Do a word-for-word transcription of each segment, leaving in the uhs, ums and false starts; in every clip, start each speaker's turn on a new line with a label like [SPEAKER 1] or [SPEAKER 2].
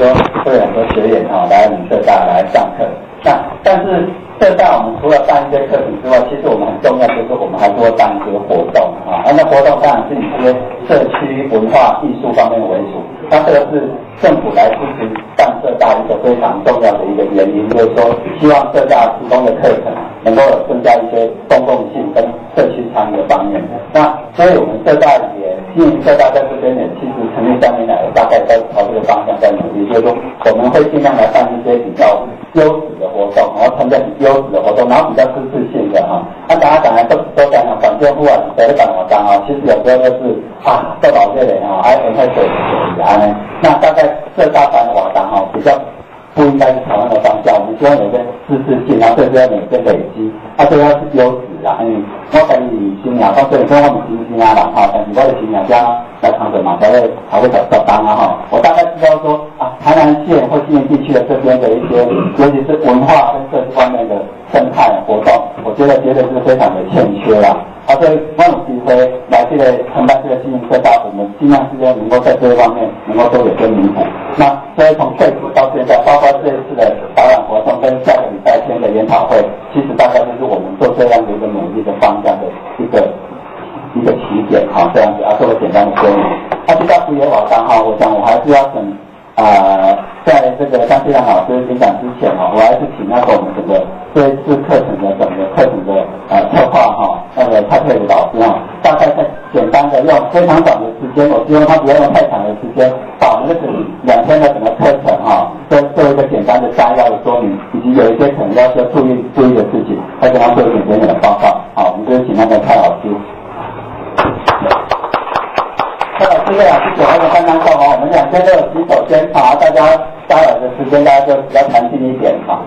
[SPEAKER 1] 说会有很多学员哈、哦、来我们社大来上课。那但是社大我们除了办一些课程之外，其实我们很重要就是我们还是会办一些活动啊。那活动当然是以这些社区文化艺术方面为主。那这个是政府来支持办社大一个非常重要的一个原因，就是说希望社大提供的课程能够有增加一些公共性跟社区参与的方面。那所以我们社大也经营社大在这边也其实成立三年来，大概在朝这个方向在努力，就是说我们会尽量来办一些比较优质的活动，然后参加优质的活动，然后比较知识性的哈。那大家讲来都都讲讲反政府啊，谁在讲我当啊？其实有时候就是啊，做老这人哈，爱人会水水啊呢。那大概社大办活动哈，比较不应该是讨论的方向。我们希望有些知识性，然后最主要有些累积，啊，最要是优质啊。嗯，我跟你新娘，到这里跟我们新新啊啦哈，但是我的新娘家来长者嘛，才会才会找找当啊哈。我大概知道说啊，台南县或新营地区的这边的一些，尤其是文化跟社区方面的生态活动，我觉得绝对是非常的欠缺啦。啊，所以我有机会来这个承办这个经营社大，我们尽量之间能够在这一方面能够多有些弥补。那所以从最初到现在，包括这一次的导览活动跟下个礼拜天的研讨会，其实大概就是我们做这样的一个努力的方向的一个一个起点哈，这样子啊，做个简单的说明。那比较不也网上哈，我想我还是要等呃，在这个张谢良老师演讲之前哈，我还是请那个我们整个这一次课程的整个课程的呃策划哈，那个蔡佩如老师哈，大概在简单的用非常短的时间，我希望他不要用太长的时间，把我们这个两天的整个课程哈，做做一个简单的摘要的说明，以及有一些可能要需要注意注意的事情，再跟他做一点简短的报告。好，我们就请那个蔡老师。蔡老师、魏老师给我们刚刚说哈，我们两天都有洗手间，好，大家待会的时间大家就比较弹性一点哈。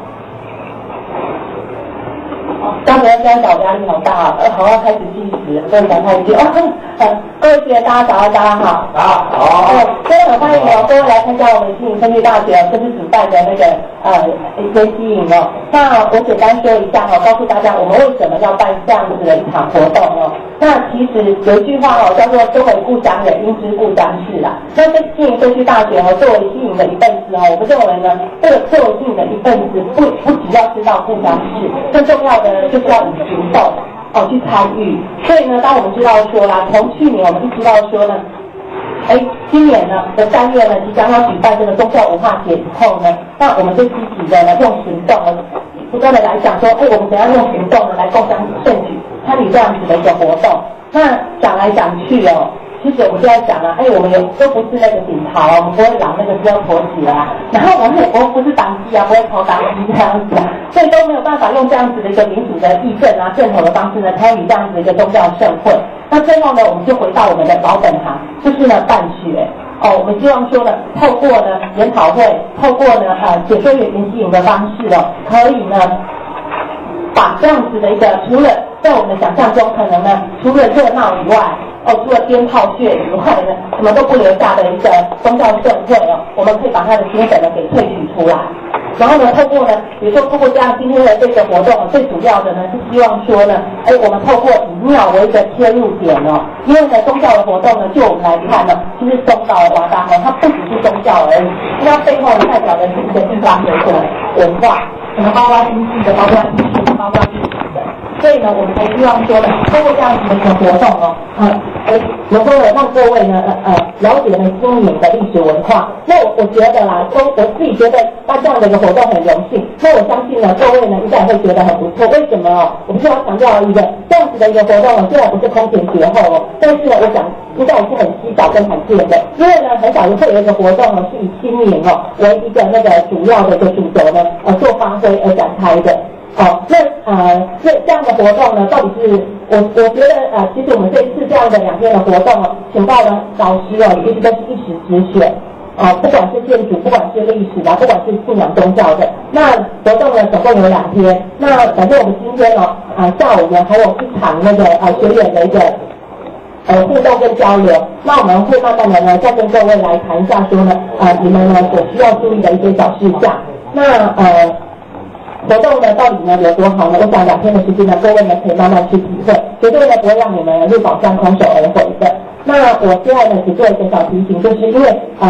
[SPEAKER 2] 刚才今天早压力好大啊，好要开始计时，不能讲太久。呃，各位学员大家早安，大家好。
[SPEAKER 1] 好。好。
[SPEAKER 2] 呃，今天很欢迎哦，各位来参加我们新营科技大学这次主办的那个呃一些吸引哦。那我简单说一下哈、哦，告诉大家我们为什么要办这样子的一场活动哦。那其实有一句话哦，叫做“身为故乡人，应知故乡事”啦。那在新营科技大学哦，作为新营的一份子哦，我们认为呢，这个作为新营的一份子，不不只要知道故乡事，更重要的就是要以行动哦去参与。所以呢，当我们知道说啦，从去年我们就知道说呢，哎，今年呢的三月呢即将要举办这个宗教文化节以后呢，那我们就积极的呢用行动呢，不断的来讲说，哎，我们怎样用行动呢来共襄盛举，参与这样子的一个活动。那讲来讲去哦。其实我们就在想啊，哎，我们也都不是那个顶桃，我们不会养那个只有婆子啊，然后我们也不不是党鸡啊，不会投党鸡这样子啊，所以都没有办法用这样子的一个民主的议政啊、正统的方式呢，参与这样子的一个宗教盛会。那最后呢，我们就回到我们的老本行，就是呢办学。哦，我们希望说呢，透过呢研讨会，透过呢呃解说员研习营的方式哦，可以呢把这样子的一个，除了在我们的想象中可能呢，除了热闹以外。哦，除了鞭炮血以外呢，什么都不留下的一个宗教盛会哦，我们可以把它的精神呢给萃取出来。然后呢，透过呢，比如说透过这样今天的这个活动，最主要的呢是希望说呢，哎，我们透过以庙为一个切入点哦，因为呢宗教的活动呢，就我们来看呢，其实宗教的华大哦，它不只是宗教而已，因为它背后代表的是一个地方的一个文化，什么包括经济的，包括艺术的，包括历史的。所以呢，我们才希望说呢，通过这样子的一个活动哦，呃，能够让各位呢，呃呃，了解呢新营的历史文化。那我我觉得啦，都我自己觉得办这样的一个活动很荣幸。那我相信呢，各位呢应该也会觉得很不错。为什么哦？我们就要强调一个这样子的一个活动哦，虽然不是空前绝后哦，但是呢，我想应该也是很稀少跟罕见的。因为呢，很少会有一个活动哦，是以新营哦为一个那个主要的一个主轴呢，呃，做发挥而展开的。哦，那呃，这这样的活动呢，到底是我我觉得呃，其实我们这一次这样的两天的活动哦，请到了老师哦，其实都是一时之选哦，不管是建筑，不管是历史啊，不管是信仰宗教的。那活动呢，总共有两天。那反正我们今天哦，啊、呃、下午呢还有一场那个呃学员的一个呃互动跟交流。那我们会慢慢的呢，再跟各位来谈一下说呢，呃，你们呢所需要注意的一些小事项。那呃。活动呢，到底呢有多好呢？我想两天的时间呢，各位呢可以慢慢去体会，绝对呢不会让你们入宝山空手而回的。那我现在呢只做一个小提醒，就是因为呃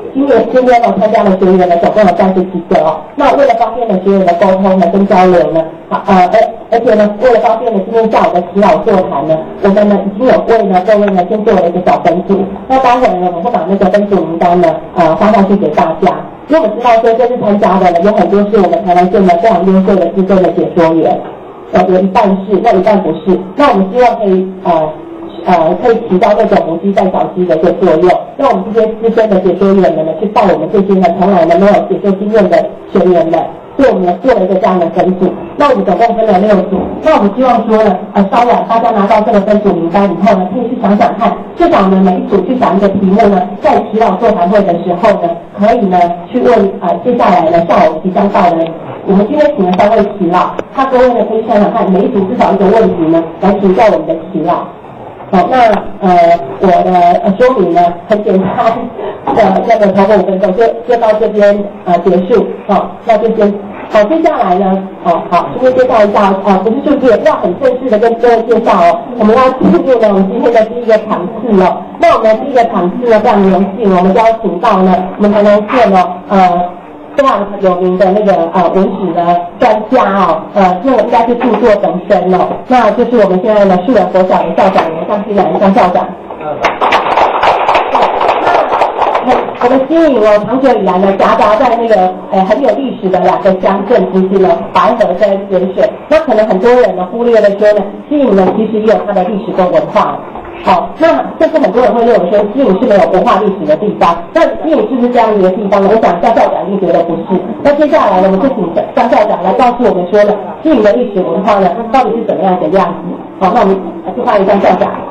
[SPEAKER 2] 今年今天呢参加的学员呢总共有三十几个哦。那为了方便的学员的沟通呢跟交流呢，啊呃而而且呢为了方便的今天下午的祈祷座谈呢，我们呢已经有为呢各位呢先做了一个小分组。那待会呢我会把那个分组名单呢呃发上去给大家。因为我们知道说这次参加的呢有很多是我们台湾县呢非常优秀的资深的解说员，呃有一半是，那一半不是。那我们希望可以呃。呃，可以提高那种母鸡带小鸡的一个作用，让我们这些资深的解说员们呢，去带我们这些呢从来呢没有解说经验的学员们，所以我们呢做了一个这样的分组。那我们总共分了六组。那我们希望说呢，呃，稍晚大家拿到这个分组名单以后呢，可以去想想看，至少呢每一组去想一个题目呢，在祈祷座谈会的时候呢，可以呢去问啊、呃，接下来呢下午即将到的。我们今天请了三位耆老，他各位呢可以想想看，每一组至少一个问题呢，来请教我们的耆老。好，那呃我的呃说明呢很简单，呃那个超过五分钟就就到这边呃结束，好，那就先好，接下来呢，哦好，今天介绍一下呃不是数据，要很正式的跟各位介绍哦，我们要进入呢我们今天的第一个场次哦，那我们的第一个场次呢非常荣幸，我们邀请到呢我们台南县呢呃。非常有名的那个呃文史的专家哦，呃，这应该是著作等身哦，那就是我们现在呢树人国小的校长张欣然张校长。那我们新营哦，长久以来呢夹杂在那个呃很有历史的两个乡镇之间呢，白河跟盐水。那可能很多人呢忽略了说呢，新营呢其实也有它的历史跟文化。好，那这是很多人会认为说新营是没有文化历史的地方，那新营是不是这样一个地方呢？我想张校长一定觉得不是。那接下来呢，我们就请张校长来告诉我们说呢，新营的历史文化呢到底是怎么样的样子？好，那我们就欢迎张校长。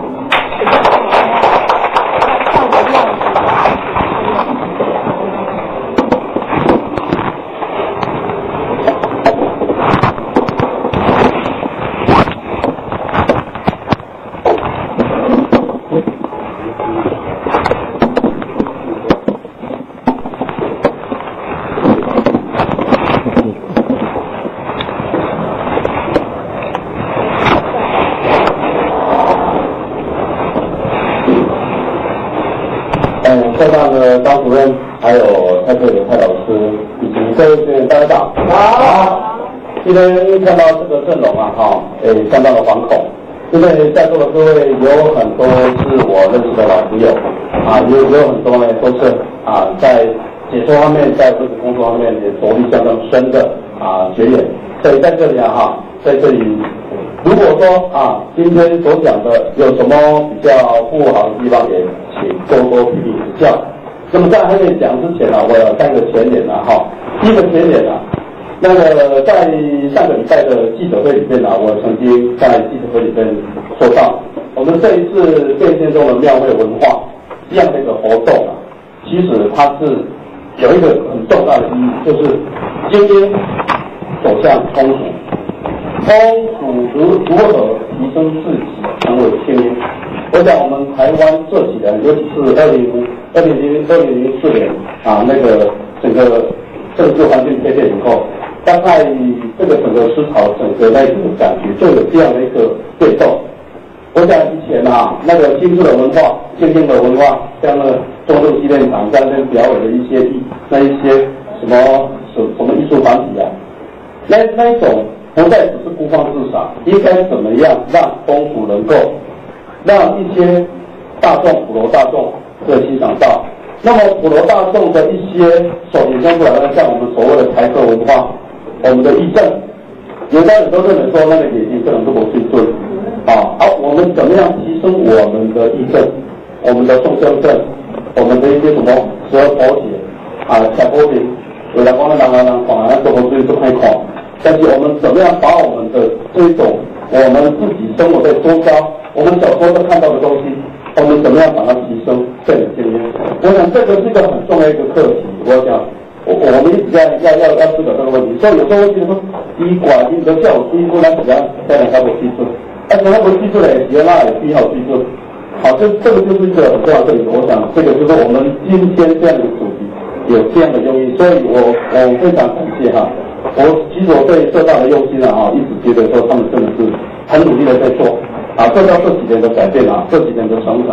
[SPEAKER 1] 社大的张主任，还有蔡克的蔡老师，以及各位学员大家好。好，今天看到这个阵容啊，哈，诶，相当的惶恐，因为在座的各位有很多是我认识的老朋友，啊，也有很多呢都是啊在解说方面，在这个工作方面也着力相当深的啊学员，所以在这里啊，哈，在这里。如果说啊，今天所讲的有什么比较不好的地方，也请多多批评指教。那么在还没讲之前呢、啊，我有三个前言啊，哈。第一个前言啊，那个在上个礼拜的记者会里面啊，我曾经在记者会里面说到，我们这一次变现中的庙会文化这样的一个活动啊，其实它是有一个很重要的意义，就是今天走向通俗。通俗如如何提升自己成为精英？我想我们台湾这几年，尤其是二零二零零二零零四年啊，那个整个政治环境改变以后，大概这个整个思潮、整个那个感觉就有这样的一个变动。我想以前啊，那个精致的文化、先进的文化，像那个中正纪念堂在那边表演的一些那一些什么什什么艺术团体啊，那那一种。不再只是孤芳自赏，应该怎么样让风俗能够让一些大众普罗大众可以欣赏到？那么普罗大众的一些所衍生出来的，像我们所谓的台客文化，我们的义政，有的人都认为说那个眼睛不能这么去对啊，而、啊、我们怎么样提升我们的义政，我们的众生证，我们的一些什么十二佛节啊、小佛节，有的光的人人人看，那做佛节都太看。但是我们怎么样把我们的这种我们自己生活在周遭，我们小时候都看到的东西，我们怎么样把它提升变得精英？我想这个是一个很重要的一个课题。我想，我我们一直在要要要思考这个问题。所以有时候会觉得说，医管你都叫我记住，那怎样才能够记住？而且他不记住了，也那也必要记住。好，这这个就是一个很重要的课题。我想这个就是我们今天这样的主题有这样的用意，所以我我非常感谢哈。我其实我对社大的用心啊，一直觉得说他们真的是很努力的在做啊，做到这几年的改变啊，这几年的成长，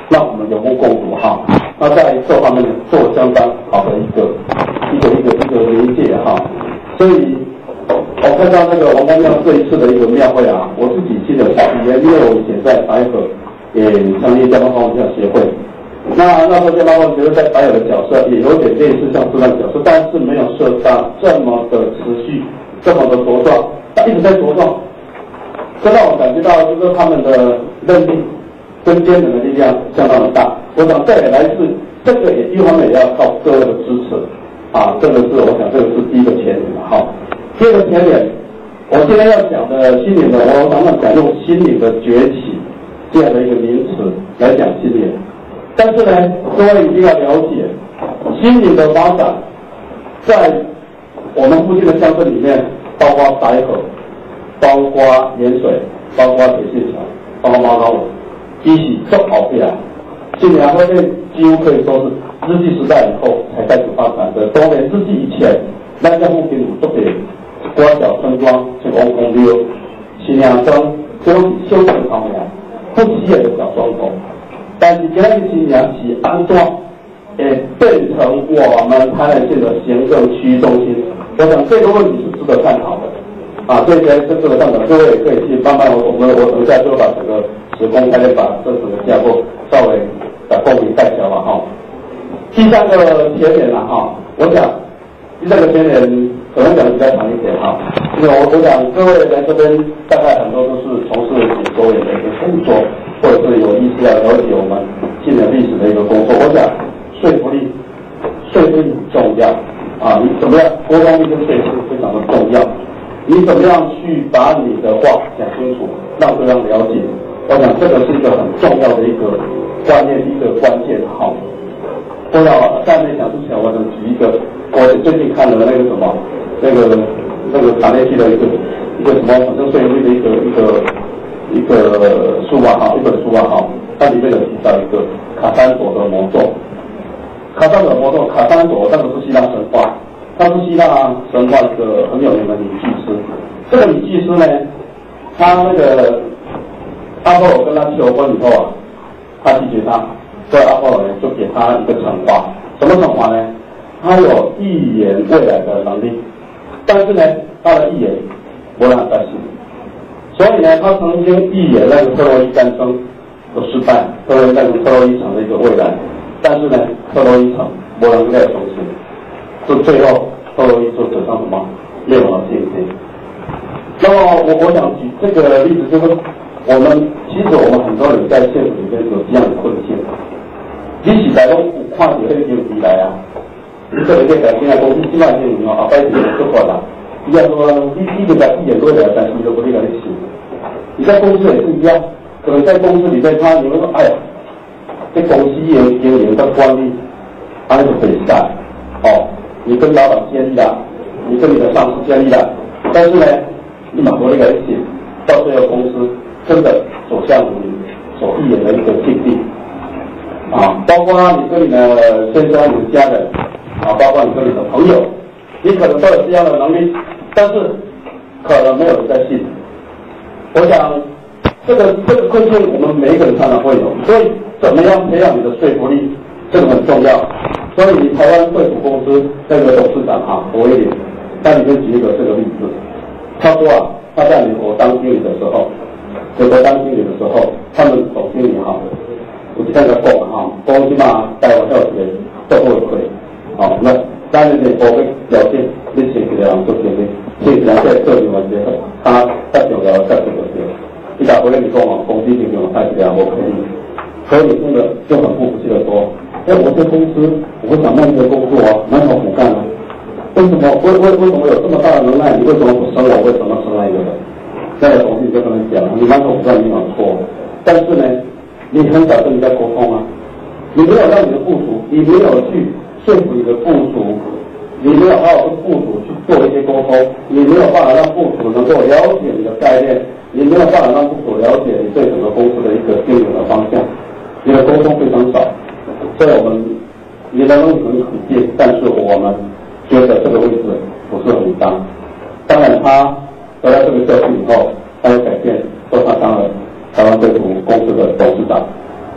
[SPEAKER 3] 让我们有目共睹哈。那在这方面做相当好的一个一个一个一个媒介哈。所以我看到那个王公庙这一次的一个庙会啊，我自己记得小体验，因为我以前在白河也成立家邦方教协会。那那时候家邦方协会在白河的角色也有点类似像这样的角色，但是没有设到这么的持续，这么的茁壮，一直在茁壮。这让我感觉到就是他们的韧力跟坚韧的力量相当的大。我想这也来自这个也一方面也要靠各位的支持啊，这个是我想这个是第一个前提嘛哈。第二个前提，我今天要讲的心灵的，我常常讲用心灵的崛起这样的一个名词来讲心灵。但是呢，各位一定要了解，心灵的发展在我们附近的乡镇里面，包括白河，包括盐水，包括铁线桥，包括猫高尾，一起做好起来。心灵会面几乎可以说是日据时代以后才开始发展的。当然，日据以前，咱这附近有特别瓜小村庄，像王公庙、新阳庄，这种修整方面不起眼的小庄头。但是今天新阳是安装，诶，变成我们台南县的行政区中心。我想这个问题是值得探讨的。啊，这些这这个上面各位可以去慢慢，我们我等一下就把整个时空开始把这整个架构稍微把共鸣带小了哈。第三个前点了哈，我想第三个前点可能讲的比较长一点哈，因为我我想各位来这边大概很多都是从事解说员的一个工作，或者是有意思要了解我们新的历史的一个工作。我想说服力，说服力很重要啊，你怎么样沟通力跟说服力非常的重要。你怎么样去把你的话讲清楚，让对方了解？我想这个是一个很重要的一个观念，一个关键哈。我想在没讲之前，我想举一个，我最近看了那个什么，那个那个卡内基的一个一个什么反正税率的一个一个一个书吧哈，一本书吧哈，它里面有提到一个卡丹佐的魔咒。卡丹佐的魔咒，卡丹佐那个是希腊神话。他是希腊神话一个很有名的女祭司，这个女祭司呢，她那个阿波罗跟她求婚以后啊，她拒绝他，所以阿波罗呢就给她一个惩罚，什么惩罚呢？她有预言未来的能力，但是呢，她的预言不让他信，所以呢，她曾经预言那个特洛伊战争的失败，特洛伊战争特洛伊城的一个未来，但是呢，特洛伊城不能再重新。是最后特洛伊就走上什么灭亡的境界。那么我我想举这个例子，就是我们其实我们很多人在现实里面有这样的困境。你是在讲看到那个问题来啊，你这个在改变啊，公司起码是你啊，摆几个说法啦。一样说，你你就在一眼多来，但是你都不会来信。你在公司也是一样，可能在公司里面，他你们说，哎呀，这公司经经营的管理，安就可以干，哦。你跟老板建立了，你跟你的上司建立了，但是呢，你马上那个一起，到最后公司真的走向你所预言的一个境地，啊，包括你跟你的先生、你的家人，啊，包括你跟你的朋友，你可能都有这样的能力，但是可能没有人在信。我想这个这个困境我们每一个人常常会有，所以怎么样培养你的说服力，这个很重要。所以台湾惠普公司那个董事长啊，侯威廉，他里面举一个这个例子，他说啊，他在美国当经理的时候，美国当经理的时候，他们总经理哈，我就跟他讲哈，讲起码台湾要钱都不会亏，好，那当然美国的表现，你前几个人做经理，前几个人在做另外一个，他较重要的较重要的，你打回来你讲啊，公司经营太几个人我可以，所以真的就很不服气的说。哎，我这公司，我想卖这个工作啊，蛮好苦干啊。为什么？为为为什么有这么大的能耐？你为什么不生我？为什么生那个人？那个同事就跟他讲，你蛮好苦干，你没有错。但是呢，你很少跟人家沟通啊，你没有让你的部属，你没有去说服你的部属，你没有好好跟部属去做一些沟通，你没有办法让部属能够了解你的概念，你没有办法让部属了解你对整个公司的一个经营的方向，你的沟通非常少。所以我们你的能力很肯定，但是我们觉得这个位置不是很当。当然他得到这个教训以后，他有改变，说他当了台湾惠普公司的董事长。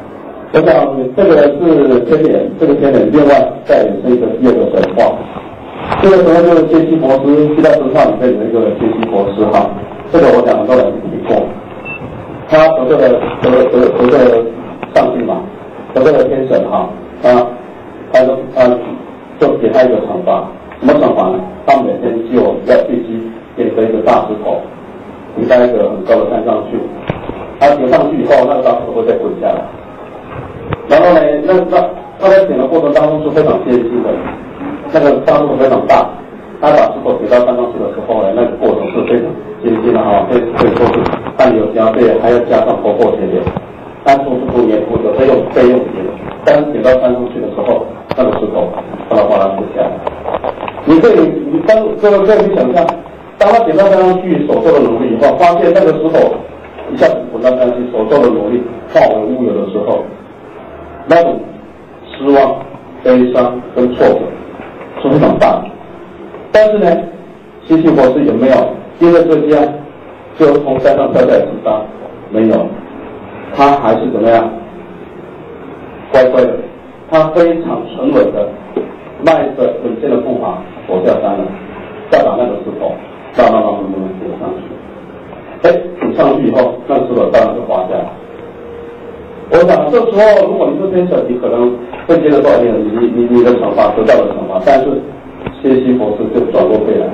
[SPEAKER 3] 我想这个是天点，这个天点另外再衍生一个第二个神话。这个神话就是杰西佛斯，希腊神话里面有一个杰西佛斯哈，这个我讲很多人提过。他得这个得得得这个上帝嘛，得这个天神哈，他他就他就给他一个惩罚，什么惩罚呢？他每天就要必须点着一个大石头，你在一个很高的山上去，他点上去以后，那个大石头会再滚下来。然后呢，那那他在点的过程当中是非常艰辛的，那个大石头非常大，他把石头点到山上去的时候呢，那个过程是非常艰辛的哈，可以可以说是汗流浃背，还要加上头破血流，但是是不粘土的，费用费用点，但是点到山上去的时候，那个石头哗啦哗啦滚下来。你可以你当这个可以想象，当他点到山上去所做的努力以后，发现那个石头一下子滚到山上去所做的努力化为乌有的时候，那种失望、悲伤跟挫折是非常大的。但是呢，西西佛斯有没有因为这样就从山上跳下来自杀？没有，他还是怎么样？乖乖的，他非常沉稳的，迈着稳健的步伐走下山了，再把那个石头慢慢慢慢慢慢顶上去。哎，顶上去以后，那个石头当然就滑下来。我想这时候，如果你是天神，你可能会接着抱怨你你你的惩罚得到了惩罚，但是谢西佛斯就转过背来，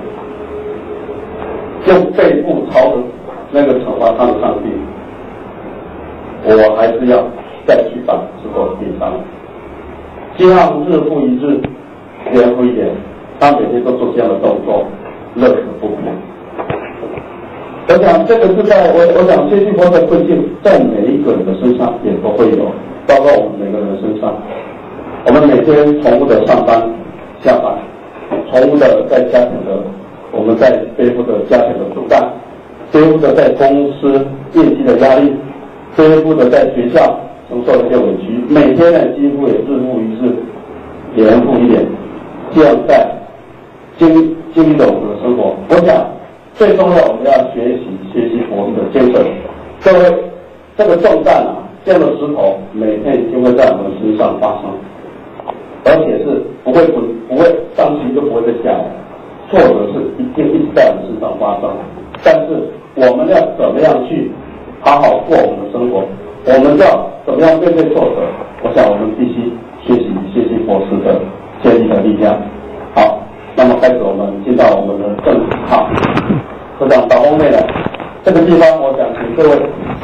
[SPEAKER 3] 用背部朝着那个惩罚他的上帝，我还是要再去把石头顶上来。这样日复一日，年复一年，他每天都做这样的动作，乐此不疲。我想这个是在我我想谢西佛的困境，在每一个人的身上也都会有，包括我们每个人的身上。我们每天重复的上班、下班，重复的在家庭的，我们在背负着家庭的负担，背负着在公司业绩的压力，背负着在学校承受的一些委屈，每天呢几乎也日复一日，年复一年，这样在经经历着我们的生活。我想最重要，我们要学习学习佛的精神。各位，这个重担啊，这样的石头每天就会在我们身上发生，而且是不会不不会上去就不会再下来，挫折是一定一直在我们身上发生。但是我们要怎么样去好好过我们的生活？我们要怎么样面对挫折？我想我们必须学习学习佛师的建立的力量。好，那么开始我们进到我们的正题哈。我想到后面呢，这个地方我想请各位，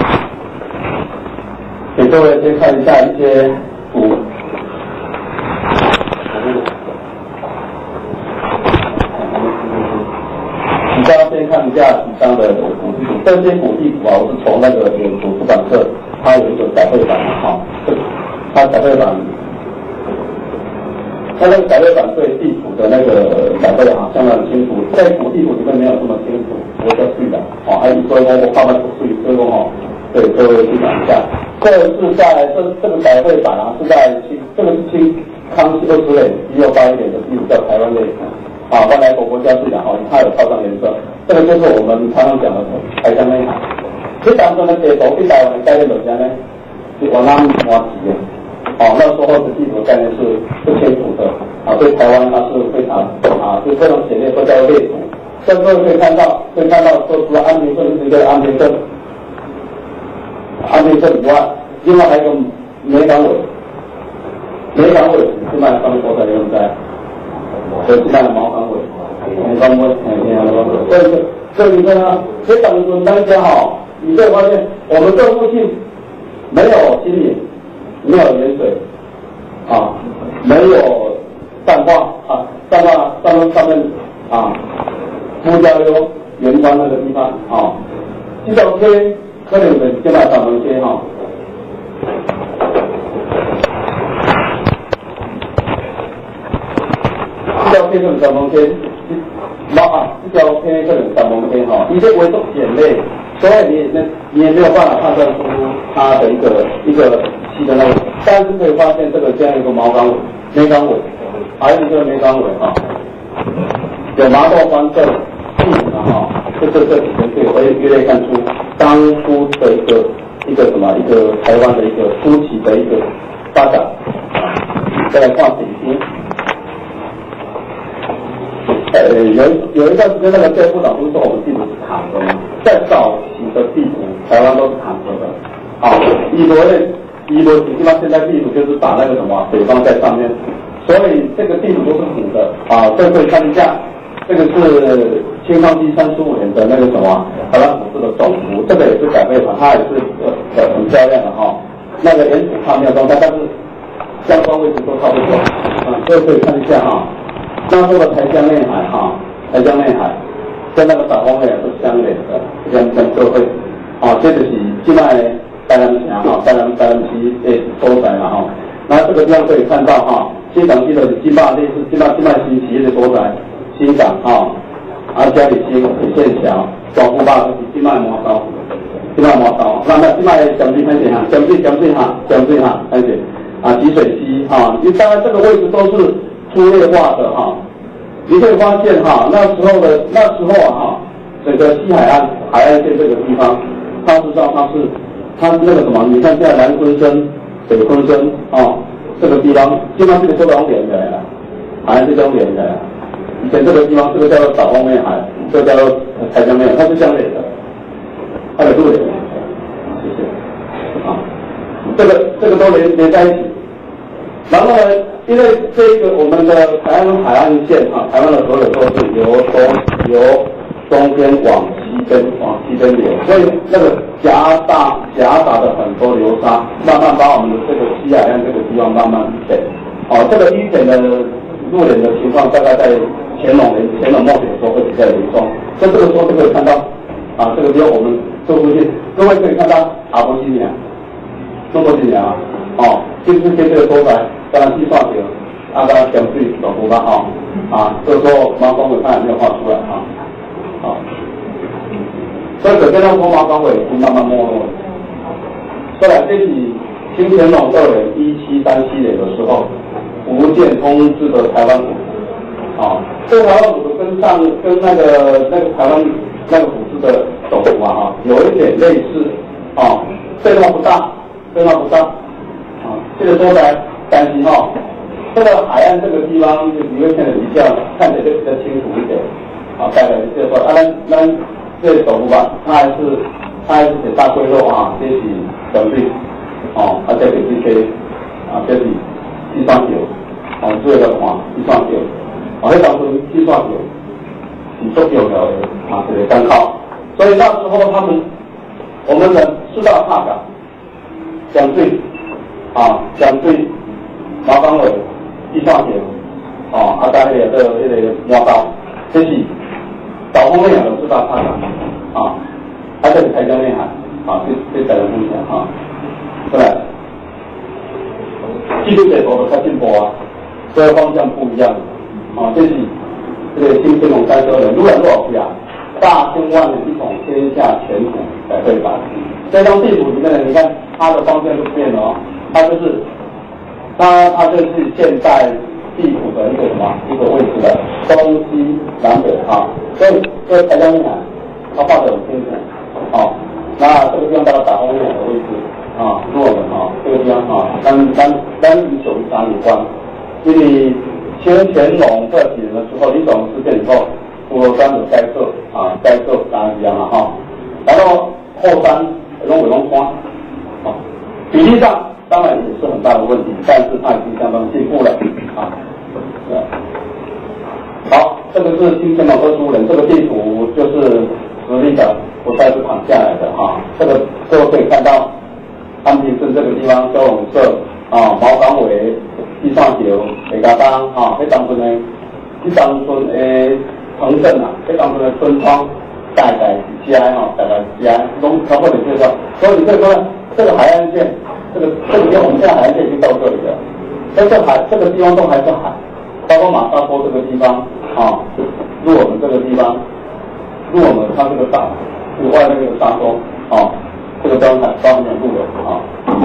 [SPEAKER 3] 给各位先看一下一些图。你大家先看一下几张的古地图，这些古地图啊，我是从那个有图出版社，它有一个改绘版哈，它改绘版。它那个改绘版对地图的那个改绘啊，相当清楚，在古地图里面没有这么清楚，我叫对的，哦，还有所以我我慢慢对，所以说哦，对各位去讲一下，这是在这这个改绘版啊，是在清这个是清康熙二十年一六八一年的地图叫台湾类啊，外来国国家是讲哦，它有套上颜色，这个就是我们常常讲的台江内海。这当中的地图对台湾的概念怎么样呢？是往南往西的。哦，那时候的地图概念是不清楚的啊，对台湾它是非常啊，是非常简略，都叫列图。所以各位可以看到，可以看到说除了安平镇是一个安平镇，安平镇以外，另外还有一个梅港尾，梅港尾现在上面多少人在？所以现在的毛港尾，梅港尾，哎，梅港尾。所以所以你看啊，所以当中大家哈，你会发现我们这附近没有新岭。没有盐水，啊，没有淡化啊，淡化上面上面啊，呼家溜圆关那个地方啊，这条街可能的现在上门街哈，这条街可能上门街，老啊，这条街可能上门街哈，一些为重简类。所以你那你也没有办法判断出它的一个一个细的那个，但是可以发现这个这样一个毛港尾、梅港尾，还有一个梅港尾哈，有麻豆关镇地址哈，这这这几天可以可以可以看出当初的一个一个什么一个台湾的一个初期的一个发展啊。再来看北京，呃，有有一段时间那个谢部长不是说我们地图是卡车吗？在早期的地图，台湾都是卡车的。啊，一国的，一国基本上现在地图就是打那个什么北方在上面，所以这个地图都是糊的啊。这可以看一下，这个是清康熙三十五年的那个什么台湾府志的总图，这个也是改备款，它也是呃很漂亮的哈、哦。那个原图它没有动态，但是相关位置都差不多啊。这个可以看一下哈、哦，那时候的台江内海哈，台江内海跟那个岛风内海是相连的，相相都会啊。这就是现在。台南城哈，台南台南区诶所在啦哈，那这个地方可以看到哈，新港区的金马类似金马金马新企业的所在，新港哈，啊嘉里新铁线桥，广福坝就是金马磨刀，金马磨刀，那那金马的江水看见哈，江水江水哈，江水哈看见啊集水溪哈，你当然这个位置都是粗略化的哈，你可以发现哈，那时候的那时候啊哈，整个西海岸海岸线这个地方，它实际上它是。它那个什么？你看现在南昆生、北昆生啊，这个地方，基本上这个都是连起来了，好像是这样连起来了。以前这个地方，这个叫做岛风内海，这个叫做台江内海，它是这样连的，它有路连。谢谢。啊，这个这个都连连在一起。然后呢，因为这个我们的台湾海岸线啊，台湾的所有都是由东由东边往西边往西边流，所以那个夹杂夹杂的很多流沙，慢慢把我们的这个西海岸这个地方慢慢淤填。哦，这个淤填的路连的情况，大概在乾隆年乾隆末期的时候会比较严重。所以这个时候就可以看到，啊，这个地方我们做出去，各位可以看到阿婆新娘，中国新娘啊，哦，就是跟这个所在，当然计算掉，啊，当然江水老湖吧，哈，啊，这个时候毛光尾它也没有画出来啊。啊，所以可见到说毛港尾已经慢慢没落了。后来这是清乾隆二年一七三七年的时候，福建通知的台湾府，啊，这个台湾府跟上跟那个那个台湾那个府志的总图啊，哈，有一点类似，啊，变化不大，变化不大，啊，这个说来担心哈，这个海岸这个地方你会看得比较看起来就比较清楚一点。啊，大概是这个，啊，咱咱这个总部吧，它还是它还是写大龟肉啊，这是整对，哦，啊，这是这些，啊，这是计算表，哦，做个看计算表，哦，迄当中计算表是足重要的啊，这个参考。所以那时候他们，我们的四大踏港，江水，啊，江水，毛港尾，计算表，哦，啊，加那个这个那个磨刀，这是。岛风内海的四大踏港啊，它这里台江内海啊，这这台湾风险啊，对，技术解剖的它进步啊，这个方向不一样啊，这是这个新乾隆三十二年，如然多少句啊？大兴万年一统天下全图改绘版。这张地图里面呢，你看它的方向就变了哦，它就是它它就是现在。地图的一个什么一个位置的东西南北啊，所以这个台江内海它画得很清楚啊。那这个地方到了岛风内海的位置啊，落了啊，这个地方啊，跟跟跟与九一三有关。因为清乾隆这几年的时候，李总事件以后，佛罗山有该设啊，该设当然一样了哈。然后后山龙尾龙川啊，比例上。当然也是很大的问题，但是它已经相当进步了啊。对，好，这个是清乾隆二十五年，这个地图就是实力的，不再是躺下来的哈、啊。这个各位可以看到，安平镇这个地方收容社啊，毛港尾、地上桥、北家当啊，这当村的，这当村的城镇啊，这当村的村庄大概是家哈，大概是家，拢超过你这个，所以你可以说这个海岸线。这个这个地方，我们现在海岸线已经到这里了，但是海这个地方都还是海，包括马沙坡这个地方啊，入我们这个地方，入我们它这个岛，这个外面这个沙洲啊，这个标海包含入了啊。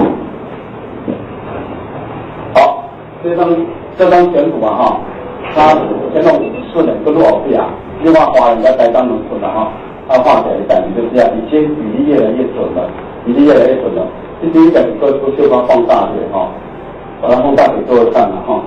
[SPEAKER 3] 好，这张这张全图啊哈，它乾隆五十四年跟陆奥比亚，另外华人在台江农村的哈，它画起来感觉就是这样，已经比例越来越准了。 比例越来越准了。这第一个各都就把它放大点哈，把它放大给各位看了哈。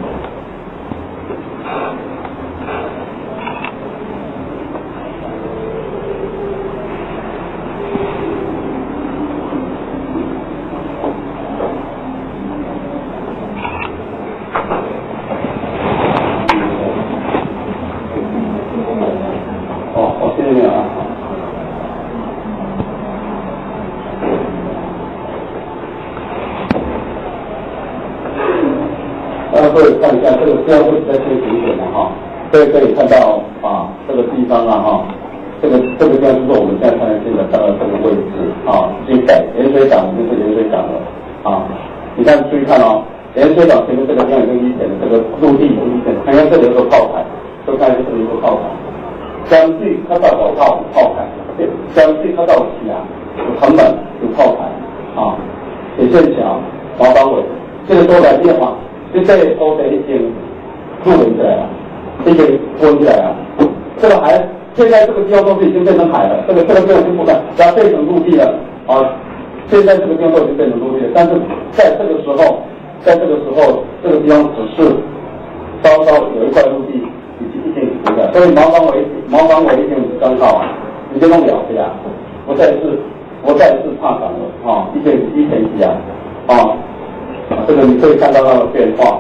[SPEAKER 3] 各位看一下这个标会比较清楚一点的哈，各位可以看到啊这个地方啊哈，这个这个地方就是我们现在看得见的这个这个位置啊，已经改盐水港就是盐水港了啊。你看注意看哦，盐水港前面这个地方跟以前的这个陆地不一样，看看这里有个炮台，都看这里有个炮台，相对看到有炮炮台，相对看到有西啊，有城门有炮台啊，铁线桥、毛港尾，这个都来变化。现在都得已经入围起来了，已经封起来了。这个还现在这个地方都是已经变成海了，这个这个地方就不敢，要变成陆地了啊！现在这个地方都已经变成陆地了，但是在这个时候，在这个时候，这个地方只是稍稍有一块陆地已经已经停了，所以毛港尾毛港尾已经刚好啊，已经弄了起来，不再是不再是踏港了啊，已经一前期啊啊。这个你可以看到它的变化。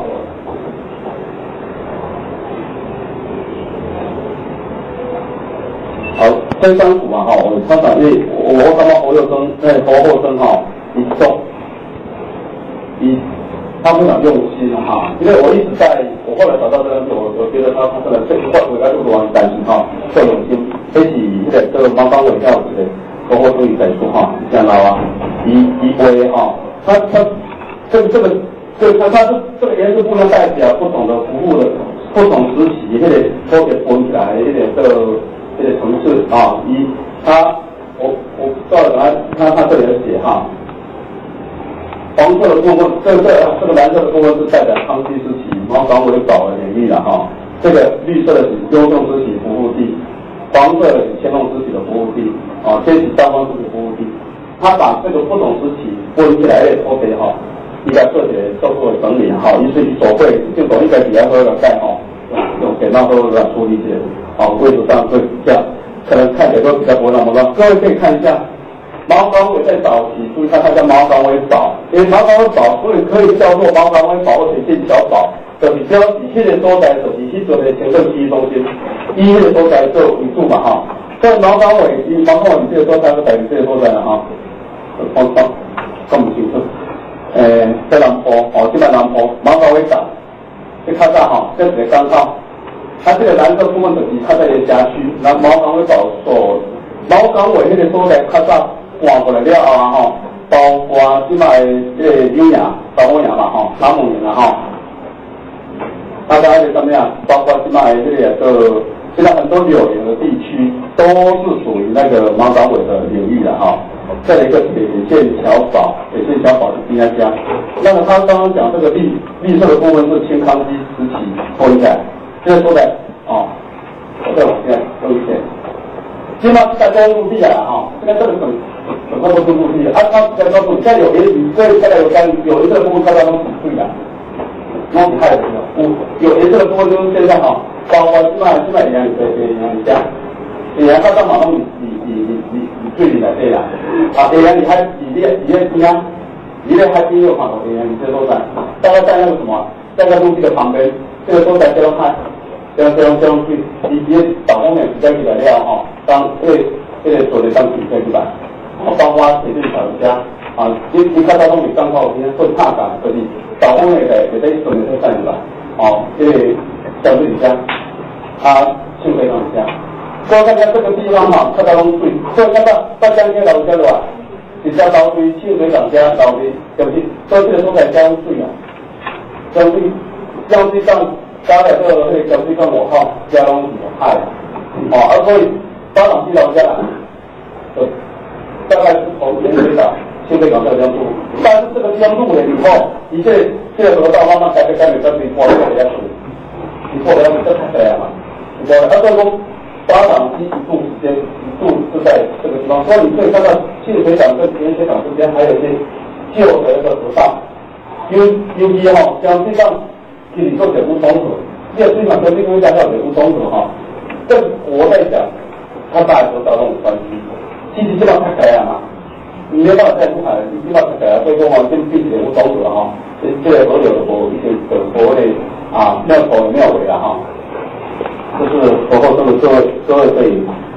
[SPEAKER 3] 好，这张图啊哈，我常常因为我我感觉侯友生诶侯后生哈，伊做伊他非常用心哈，因为我一直在我后来找到这张图，我我觉得他他真的这一块我该录完担心哈，够用心，这是这个这个毛港尾调子的侯后生伊在说哈，你看到啊，伊伊会哈，他他。这个这个这个它是这个颜色不能代表不同的服务的不同时期，那个都给分起来，那个这个这个层次啊，一它我我照着来看，它这里有写哈，黄色的部分，这个这个蓝色的部分是代表康熙时期毛港尾岛的领域了哈，这个绿色的是雍正时期服务地，黄色的是乾隆时期的服务地，啊，这是三方时期服务地，它把这个不同时期分起来的都给哈。应该做些做做整理哈，于是手绘就从一个比较多的盖哈，用简单都来处理一些，好，位置上会这样，可能看起来都比较不那么乱。各位可以看一下，毛港尾在早期，注意看它叫毛港尾岛，因为毛港尾岛所以可以叫做毛港尾岛或者是小岛，就是只要以迄个所在就是迄阵的行政区域中心，以迄个所在做为主嘛哈。所以毛港尾，以毛港尾这个所在是代表这个所在了哈，方方讲不清楚。诶，在南坡哦，即摆南坡毛港尾岛，这较早吼，这是个港口，它这个蓝色部分就是较早的辖区，那毛港尾岛所毛港尾迄个所在较早换过来了后啊吼，包括即摆这个柳营、大埔营嘛吼，南门营啦吼，大家还是怎么样？包括即摆这个个，现在很多柳营的地区都是属于那个毛港尾的领域了哈。再来一个铁线桥堡，铁线桥堡是第二家。那么他刚刚讲这个绿绿色的部分是清康熙时期分起来，这个说的哦，我再往下多一点。起码大家陆地啊哈，这个这个省省都是陆地的，啊，他再告诉你，现在有颜色，现在有干有颜色的部分，大家都挺对的，弄挺害的，有有颜色的部分就是现在哈，包括起码起码一样对对一样一样。你看，到马龙，你你你你你最里来对啦，啊，对呀，你还你这你这边啊，你这还边有看到对呀，你这都在，大概在那个什么，在那陆地的旁边，这个都在这样看，这样这样这样去，你你导公面比较起来了哈，当这个这个做的当比较起来，啊，包括铁线桥家啊，你你看到东西刚好今天会踏港，所以导公面的也在准备在站出来，哦，这个小队家，啊，庆飞长家。所以看看这个地方哈，看到拢水，所以看到大江街老家的话，是叫老水、清水港家老水，对不对？所以这个都在江水啊，江水江水上加了这个那个江水上我号加拢是海，哦，而所以巴掌溪老家啦，对，大概是从盐水港、清水港这江路，但是这个江路了以后，你这这个河道慢慢改改改改改改过来这样水，你过来这太这样嘛，你过来，而所以说。巴掌溪一度时间一度是在这个地方，所以你可以看到新水港跟原水港之间还有一些旧的那个河道，尤尤其吼，像这种其实做水务冲突，这个水港跟这个家叫水务冲突哈，这我在讲，它大家都找那种关系，其实这个太改了嘛，你没办法再不改，你没办法改了，所以说我跟对水务冲突了哈，这这个所有的佛一些的佛的啊庙口庙尾了哈。就是佛后这个各位各位可以，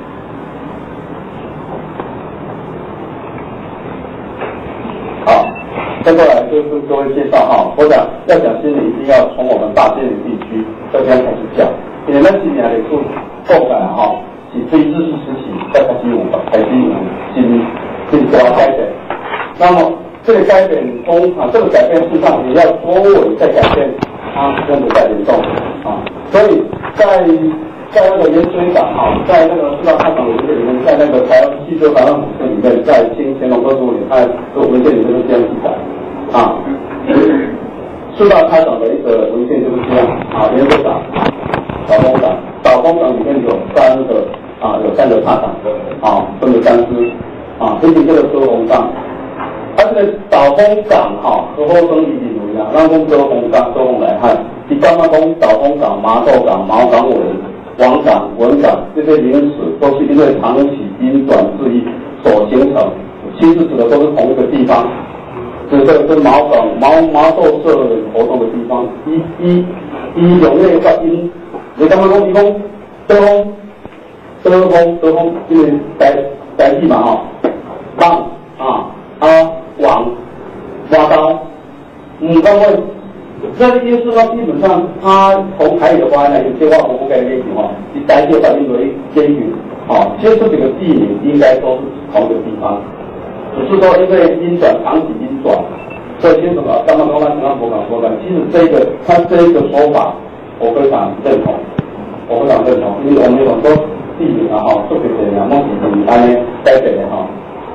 [SPEAKER 3] 好，再过来就跟各位介绍哈。我讲要讲心理，一定要从我们大仙林地区这边开始讲。因为咱今年的做做改哈，是非知识时期才开始有开始有新新大改变。那么这个改变从啊这个改变事实上也要多维再改变，它真的在严重啊，所以。在在那个盐水港哈，在那个四大开港文件里面，在那个台湾汽车台湾古镇里面，在清乾隆二十五年，它这个文件里面是这样记载啊。四大开港的一个文件就是这样啊，盐水港、岛风港，岛风港里面有三个啊，有三个踏港啊，分为三支啊，这是这个遮风港。而这个岛风港哈，和后生以比如呀，让用遮风港、遮风来看。你刚刚讲岛风港、麻豆港、毛港尾、王港、文港这些名词，都是因为长期因转制意所形成，其实指的都是同一个地方，指的是毛港、毛麻豆社活动的地方。一、一、一永内发音，你刚刚讲一讲德风、德风、德风，因为代代替嘛哈，棒啊啊王、挖刀，嗯，刚刚。这个因素呢，基本上它从台语的发音呢，有些话我不该练习哈，以台语反映为监狱，啊，其实这个地名应该都是同一个地方，只是说因为音转长期音转，所以为什么刚刚刚刚刚刚我讲说的，其实这个它这一个说法我非常认同，我非常认同，因为我们有很多地名啊哈，特别是两梦几地安呢台北的哈，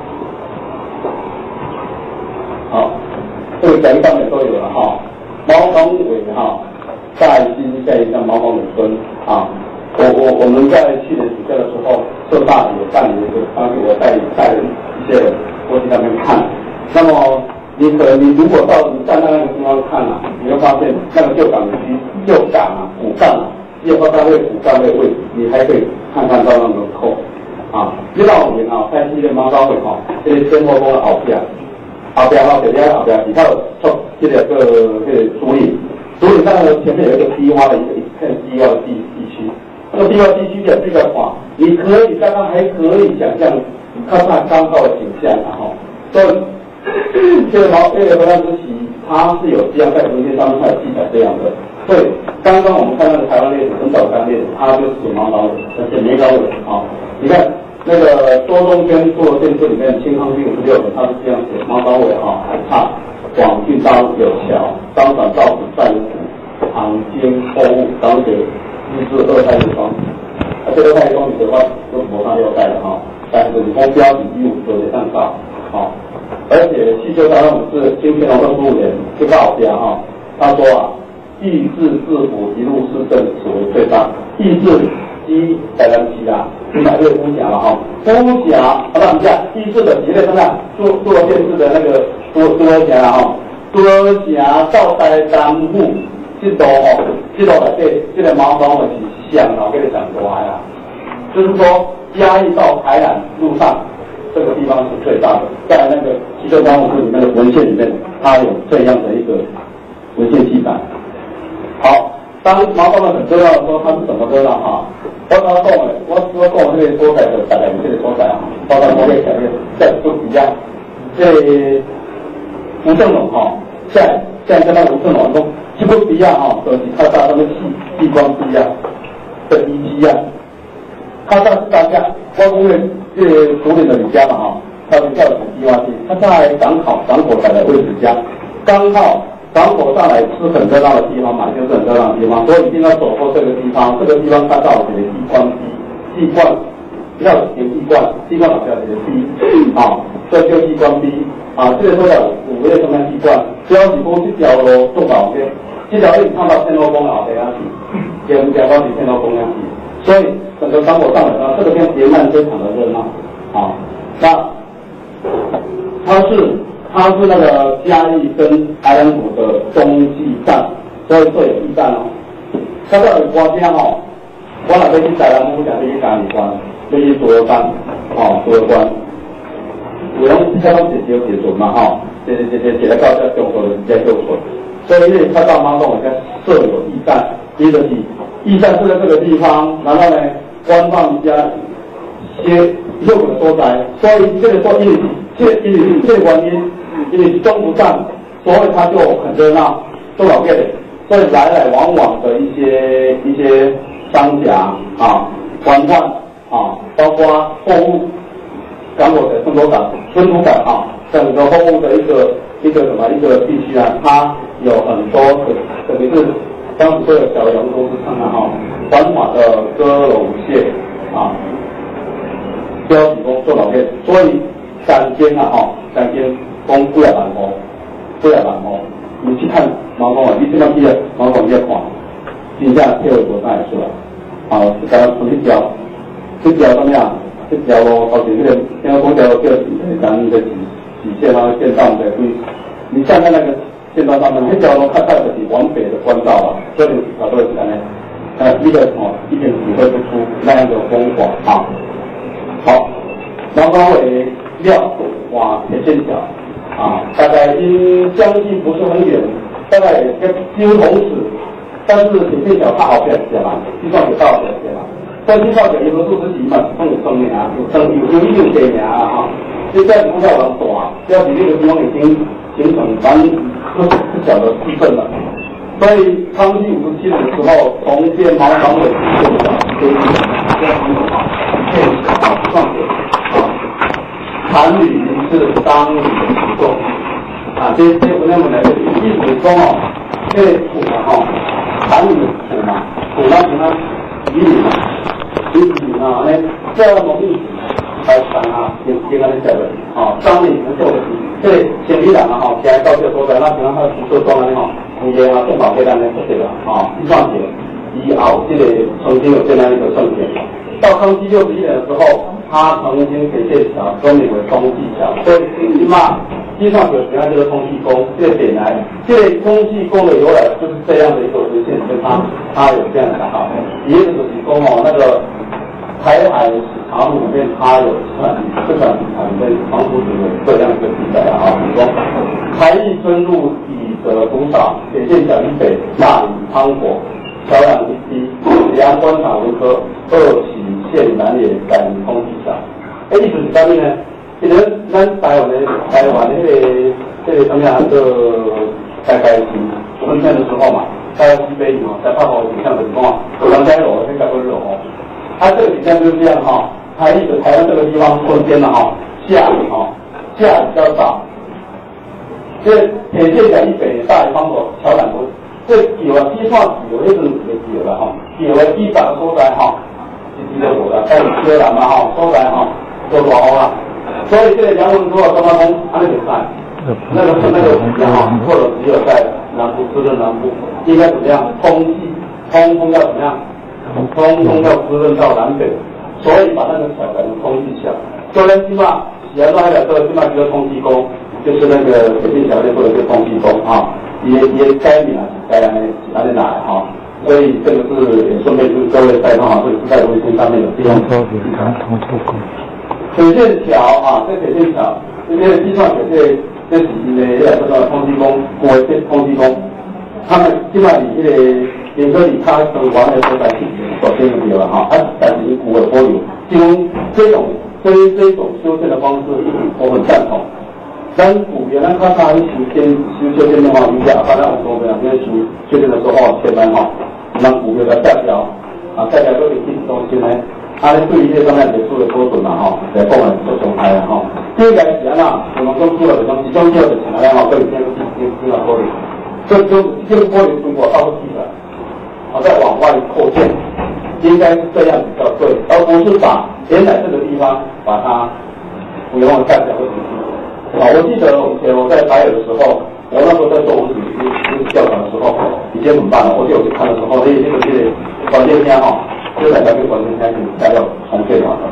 [SPEAKER 3] 好，这个讲上面都有了哈。毛港尾哈，在新下一站毛港尾村啊，我我我们在去年暑假的时候，浙大也办了一个，当时我带带一些人过去那边看。那么你可能你如果到你站在那个地方看啊，你会发现那个旧港区旧港啊骨干啊，叶花单位骨干的位置，你还可以看看到那个口啊，一到五年啊，在西的毛港尾哈，这些生活中的后边。后边后边后边比较出这个个这个竹林，竹林上呢前面有一个低洼的一个一片低洼的地地区，那个低洼地区的这个话，你可以刚刚还可以想象看看刚好的景象然后，所以这个毛这个河南之旗它是有这样在文件上面它有记载这样的，所以刚刚我们看到的台湾列史很早的列史，它就是写毛港尾，而且没港尾啊，你看。那个周中天做电视里面清康熙五十六年，他是这样写：毛港尾哈海岔，广郡当有桥，当转道子善府，杭经货物，当学日治二太之双。啊，这个太之双你的话都模上六代了哈，但是你光标底一五九点上到，好，而且汽车台湾五是清乾隆二十五年这个老家哈，他说啊，义治治府一路市政此为最大，义治。一台湾期啦，你买这个呼峡了哈，呼峡，啊不，等一下，第四的几类分啊，做做电视的那个多多峡了哈，多峡到台南府，这道哦，这道来对，这个毛港尾是香啊，我跟你讲过来啦，就是说嘉义到台南路上这个地方是最大的，在那个汽车光复里面的文献里面，它有这样的一个文献记载。好。当毛港尾很重要的时候，它是怎么热闹哈？我刚刚讲的，我我讲这个所在的大概这个所在啊，包括某个条件，这不一样。这吴正龙哈，现在现在跟那吴正龙讲，这不一样哈，就是靠大他们器器官不一样的遗迹啊。靠大是大家，我讲的这个古典的李家嘛哈，他们叫什么地方去？他在港口港口台的位置家，刚好。港口上来是很热闹的地方嘛，就是很热闹的地方，所以一定要走过这个地方。这个地方看到有地冠壁，地冠要有地冠，地冠老下有壁，啊，这就地冠壁啊。这个说了五月什么地冠，只要你过这条路做老街，这条路看到天后宫老街上去，跟阳光天后宫上去，所以整个港口上来呢，这个天沿岸非常的热闹啊。 那它是它是那个嘉义跟台南府的中继站，所以设有驿站哦。它到底关啥哦？我若要去台南府，就要去嘉义关，要去竹油关，哦，竹油关。有拢这拢直接结束嘛吼，直接直接直接到这中国的直接就存。所以呢，它到马公人家设有驿站，第一个是驿站是在这个地方，然后呢，官方家些六个所在，所以这个说因为这因为这个原因，因为中途站，所以它就很热闹，多少店，所以来来往往的一些一些商家啊、官贩啊，包括货物。港口的村头港、村头港啊，整个货物的一个一个什么一个地区啊，它有很多的，等于是当时所有小洋都是称啊哈，环法的歌龙蟹啊，标底工做老店，所以三间啊哈，三间公贵啊万块，贵啊万块，你去看毛公啊，你这张去毛公去看，真正票有多大出来，啊，刚刚出去标，去标怎么样？这条路好像那个，听说讲条路叫咱们的几几线啊，线上的会，你站在那个线道上面，那条路看到的是往北的官道啊，所以好多人讲呢，呃，一个哦，一点体会不出那样的风华啊。好，南方为料哇铁线桥啊，大概因相距不是很远，大概跟几乎同时，但是铁线桥它好点些嘛，地方也到点些嘛。但是到底有个数十几嘛，都有生名啊，有生有有一定地名啊哈。现在不要很大，标题那个地方已经形成蛮不不小的地震了。所以康熙五十七年的时候，重建毛港尾建桥，所以这样子啊，建桥创建啊，韩旅是当旅的启动啊，这这不那么来的，意思说哦，这土嘛哈，韩旅土嘛，土那土那。以前啊，以前啊，呢这农历来谈啊，应应该是这个哦，上面能做的，这前里人啊，吼，现在到这所在，那平常他做装的吼，有些啊，正好给咱们这个啊，计算节以后这个曾经有这样一个圣典。到康熙六十一年的时候，他曾经给这条更名为中继桥，所以起码计算节原来就是通气宫，这个点来，这个通气宫的由来就是这样的一个文献，跟他他有这样的哈，也就是说哦，那个台海史查录里面，它有算这款产跟黄埔子有这样一个记载啊，比如说台艺深入以得多少，铁线桥以北那里汤火。桥梁一梯，梁关塔为科，二起线南也改通气桥。哎，意思是啥物呢？其实咱台湾的台湾的那个这个什么样个大概是春天的时候嘛，大概西北嘛，在泡泡景象的情况，有人在楼，现在不是楼。它这个景象就是这样哈，它一直台湾这个地方春天了哈，下雨哈，下雨比较少。这铁线桥以北大雨方口桥梁多。这桥啊，计算有迄阵个桥啦吼，桥的基本所在吼，是知道无啦，在桥南嘛吼，所在吼做大雨啦，所以这个梁文说啊，刚刚讲安尼就在，那个那个然后或者只有在南部，滋润南部，应该怎么样？空气通风要怎么样？通风要滋润到南北，所以把那个桥改成空气桥。所以起码写出来的这个起码就是通气宫，就是那个铁线桥内或者是通气宫啊。也也该名啊，该来哪里来哈，所以这个是也顺便跟各位带动啊，这个是在微信上面有地方。铁线桥啊，这铁线桥，这些计算这些这是因为这个通气工，国这通气工，他们基本上这个严格里他跟完的所在是首先有了哈，啊，但是以古尔波有，这种这种这这种修正的方式，我很赞同。咱古原来看他修建修修建的话，你讲，反正我说的，因为修修建的时候前面哈，咱古原来代表啊，代表这个建筑中心呢，它对于这方面结束的标准嘛哈，来讲来做重开哈。第一个是安那，我们讲出来的东西，中间的钱来哈，对，先先先来玻璃，这就这个玻璃如果到底了，啊，再往外扩建，应该是这样比较对，而不是把原来这个地方把它不用代表的东西。啊，我记得以前我在台北的时候，我那时候在做文史调查的时候，已经很慢了。我就有去看的时候，那那个这个关键厅哈，就在那个关键厅大家重建完了，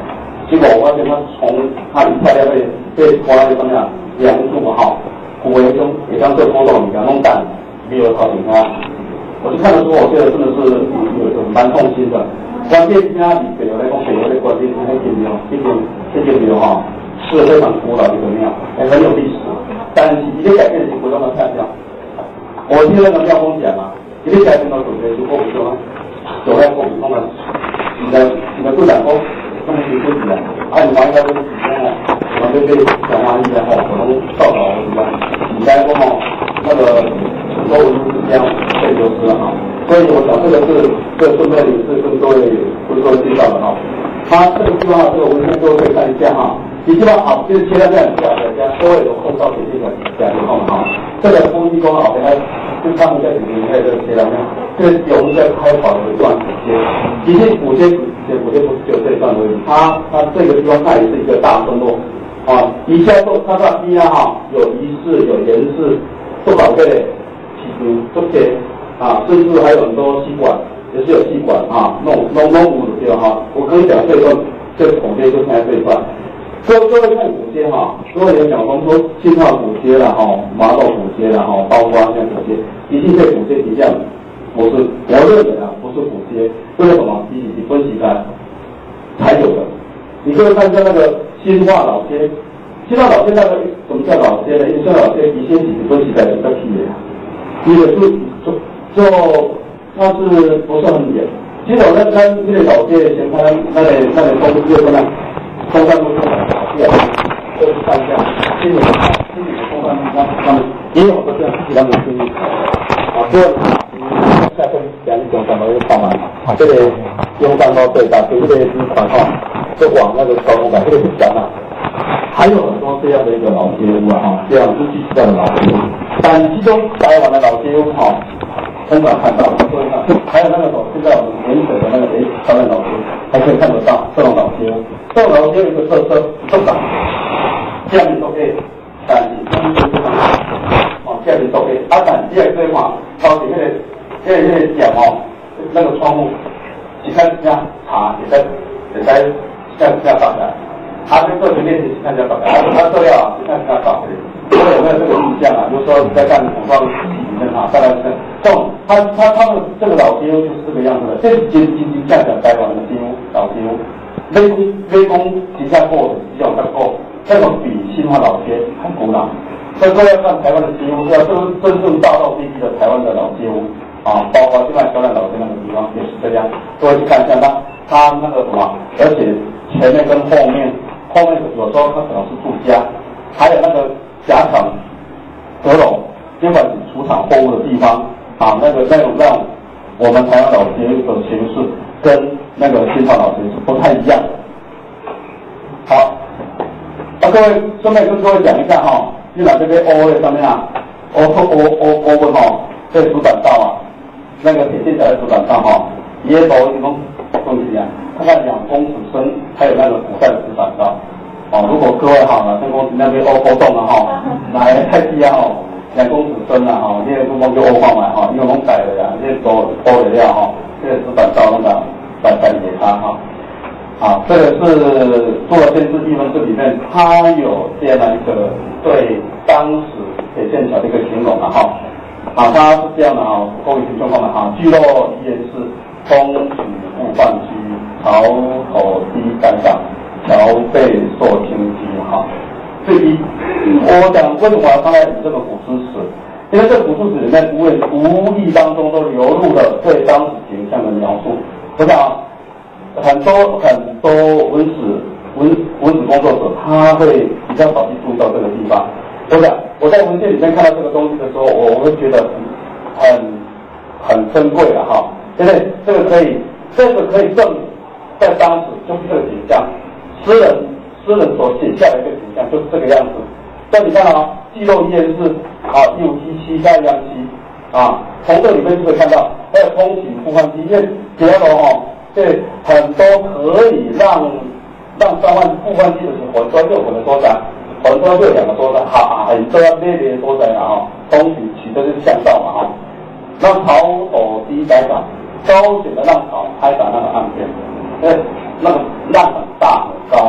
[SPEAKER 3] 结果我发现他从他一菜料被被拖在上面两度哈，骨为中也将这波动两弄蛋没有靠近他，我就看得出，我觉得真的是有蛮痛心的。关键是他北邮来讲，北邮的关键是那间庙，这间这间庙哈是非常古老的一个庙，也很有历史，但是一个改变是不断的下降。我听那个庙公讲啊，一个改变到主角就过不去了，走在过不去了，你的你的队长说。那么就不起来，啊！你玩一下都是几天了，我就被讲完以后，可能到老什么，你该说嘛，那个很多文字这样被流失了哈。所以我想这个是这个顺便也是跟各位跟各位介绍的哈。他这个地方这个文献各位可以看一下哈。你基本上好，就是切到这样子啊，大家各位有空到点这个讲以后哈，这个风机工好，等下就他们在里面在这个切到面，这个油在开跑的一段时间，其实古些古些不是只有这一段而已，它它这个地方它也是一个大村落啊，以下都它那边哈有仪式有严饰，不少个嘞，其实这些啊，甚至还有很多吸管，也是有吸管啊，弄弄弄五的地方哈，我跟你讲这一段这个孔街就现在这一段。各各位看古街哈，各位有讲说说新化古街了哈，麻豆古街了哈，包括现在古街，一定对古街一样，我是我认为啊，不是古街，为什么？你你分析开才有的。你各位看一下那个新化老街，新化老街那个怎么叫老街呢？因为新化老街以前几分析开是在屁的呀，一个是就就它是不是很远？其实我在看那个老街前看那里那里东街不呢？中山路上的老店，都是看一下，今年今年中山路上他们也有的这样自己他们生意，啊，这下分两种什么又放满，这个中山路最大，对这个是款号，就往那个高空感，这个是讲啊，还有很多这样的一个老街屋啊，哈，这样是具体的老街屋，但其中台湾的老街屋哈。很少看到，所以呢，还有那个什么，现在我们盐水的那个诶，台湾老街，还可以看得到这种老街。这种老街有一个特色，不涨，下面都可以，但是中间不涨，哦，下面都可以。啊，但第二个嘛，超级那个那个那个讲哦，那个窗户，你看这样茶也在也在这样这样打开，他就做全面去看这样打开，他做料你看这样打开。各位有没有这个印象啊？就是说在看广告里面啊，再来看，这种他他他们这个老街屋就是这个样子的，这是金金金价讲台湾的街屋老街屋，微工微工底下过的比较较够，这种比新化老街还古老。所以说要看台湾的街屋，要这是真正大道地地的台湾的老街屋啊，包括现在小南老街那个地方也是这样。各位去看一下它它那个什么，而且前面跟后面，后面有时候它可能是住家，还有那个。甲厂、阁楼，尽管是储藏货物的地方啊，那个那种让我们台湾老街的形式跟那个新化老街是不太一样的。好，那、啊、各位顺便跟各位讲一下哈，进来这边 O 的上面啊 ，O O O O 问哈，这主管道啊，那个铁线桥的主管道哈，也头一共东西啊，大概两公尺深，还有那个古代的主管道。哦，如果各位哈，哪天公司那边欧欧动了哈，来太低啊哈，两公尺深了哈，这个公司就欧放来哈，因为我们改了呀，这个都欧的料哈，这个是板到那个板板给他哈，啊，这个是做了电视地方这里面，它有这样的一个对当时铁线桥的一个形容啊哈，啊，它是这样的哈，各位听众朋友们哈，聚落依然是风雨不泛区，潮口低赶上。桥背受清机哈，这一我讲为什么要放在这个古诗词？因为这古诗词里面无无意当中都流露了对当时景象的描述。我想啊，很多很多文史文文史工作者他会比较少去注意到这个地方。我想我在文献里面看到这个东西的时候，我我会觉得很很珍贵的哈，因为这个可以这个可以证明在当时就是这个景象。诗人诗人所写下的一个景象就是这个样子。所以你看啊，记录依然是啊一五七七下央七啊，从这里面就可以看到，还有通行复换机，因为结楼哦，这很多可以让让上万复换机的时候，专六混的所在，混专六两个所在，哈，很多列列所在啊哈，通行取的就是巷道嘛哈，让潮头低改版，高显的浪潮拍打那个岸边，因为那个浪很大很高嘛，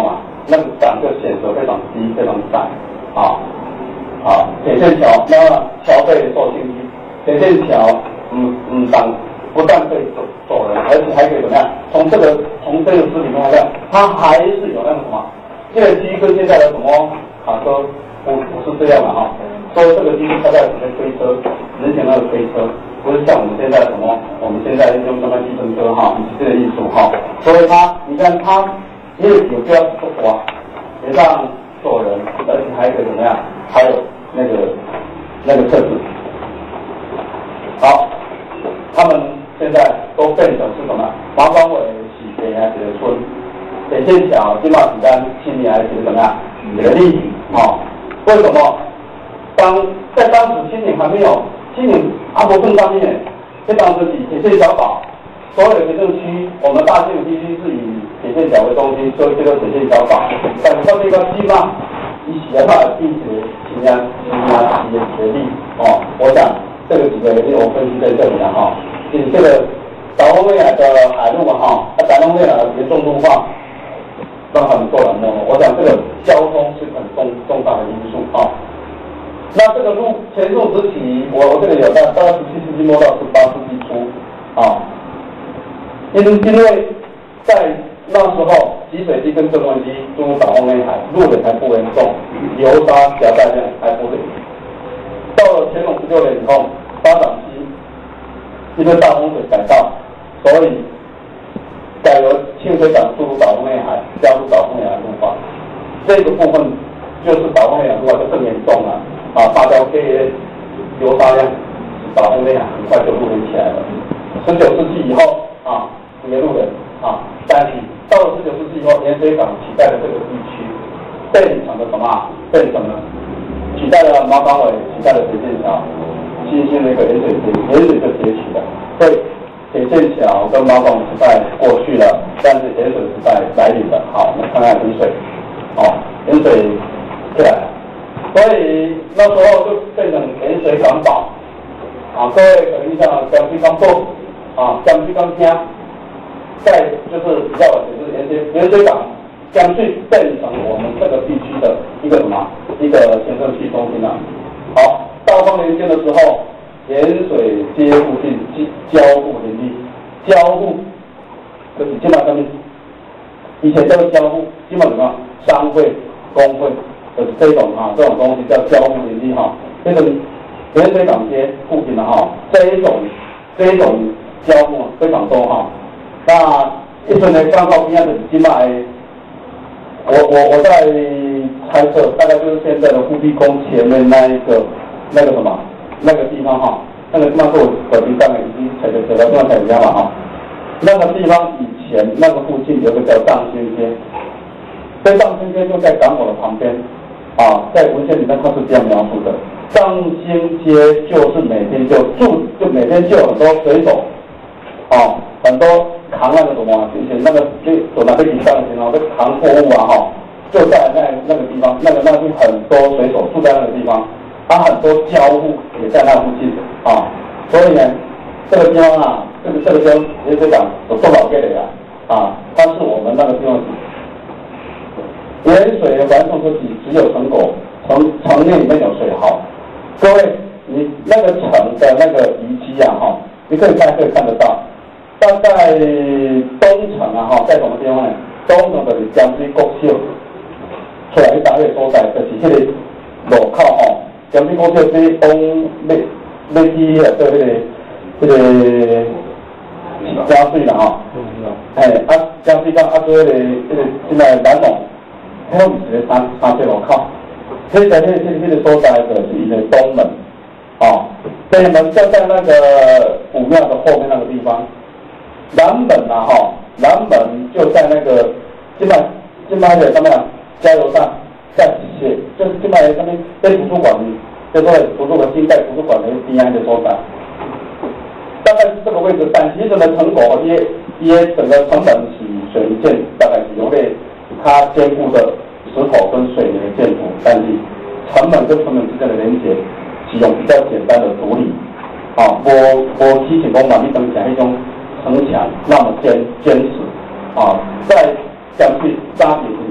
[SPEAKER 3] 那个港就显得非常低、非常窄，啊啊，铁线桥，那桥背受信息，铁线桥，嗯嗯，当不但可以走走人，而且还可以怎么样？从这个从这个视频中来看，它还是有那个什么，这个机跟现在的什么卡车不不是这样的哈，所以这个机是它在准备推车，之前那个推车。不是像我们现在什么，我们现在用什么计程车哈，以及这个艺术哈，所以它，你看它也有有这样子哇，也让做人，而且还可以怎么样？还有那个那个车子，好，他们现在都变成是什么？马港尾是给还是村，铁线桥金马子丹青年还是怎么样？一个例子啊，为什么？当在当时青年还没有。今年阿伯镇上面，这当时以铁线小岛，所有的行政区，我们大县地区是以铁线桥为中心，所以这个铁线小岛。但是这个基嘛，以写话并且尽量尽量企业协力哦，我想这个几个原因我分析在这里了哈。以这个岛东未来的海路嘛哈，那岛东未来的严重路况，让他们做了梦。我想这个交通是很重重大的因素啊。那这个路前路时期，我我这个有在大概十七世纪末到十八世纪初啊，因因为在那时候集水机跟正温机注入岛后内海，路也还不严重，流沙夹带量还不对。到了乾隆十六年以后，发展期因为大洪水改道，所以改由清水港注入岛后内海，加入岛后内海路法，这个部分就是岛后内海路法就更严重了。啊，大交可以流沙量，岛后内海很快就路连起来了。十九世纪以后啊，也路人啊，但是到了十九世纪以后，盐水港取代了这个地区，变成了什么？变成了取代了马港尾，取代了铁线桥，新兴的一个盐水街，盐水就崛起了。所以铁线桥跟马港尾时代过去了，但是盐水时代来临了。好，我们看看盐水，哦，盐水起来了。所以那时候就变成盐水港岛，啊，各位可能像江西港做，啊，江西港听，在就是比较晚就是盐水盐水港，江西变成我们这个地区的一个什么一个行政区中心了。好，大丰年间的时候，盐水街附近交互林立，交互就是基本上面，以前叫做交互，基本上商会、工会。就是这种啊，这种东西叫交互林立哈。这个盐水港街附近的哈，这一种这一种交互非常多哈。那一村呢，刚好边的金马，我我我在猜测，大概就是现在的富碧宫前面那一个那个什么那个地方哈，那个地方是我本地上面已经踩的踩到地方踩家了哈。那个地方以前那个附近有个叫藏仙街，这藏仙街就在港口的旁边。啊，在文献里面它是这样描述的：藏仙街就是每天就住，就每天就有很多水手，啊，很多扛那个什么，以前那个就走那飞机上的时候，那扛货物啊，哈，就在那那个地方，那个那边很多水手住在那个地方，它、啊、很多交户也在那附近啊，所以呢，这个地方啊，这个这个地方也是讲有多少个人啊，啊，它是我们那个地方。盐水的完成时期只有城口，城城内里面有水壕。各位，你那个城的那个遗迹啊，哈，你可以看可以看得到。大概东城啊，哈，在什么地方呢？东城就是江水国小，出来一大个所在，就是迄个路口吼。江水国小是东要要去啊，做迄个迄个江水啦，吼。哎，啊，江水港啊，做迄个迄个现在南农。它不是三三线路口，现在这这这个所在的是一个东门，哦，北门就在那个武庙的后面那个地方，南门啊哈，南门就在那个金麦金麦的上面加油站，在些就是金麦的上面跟图书馆，就是图书馆新盖图书馆的边安的所在，大概是这个位置，但其实的成果也也整个成本是水泥建，大概是由类。它兼顾的石头跟水泥的建筑，但是成本跟成本之间的连接是用比较简单的处理，啊，无无起成功嘛，你等起来那种城墙那么坚坚实，啊，在江西沙铁是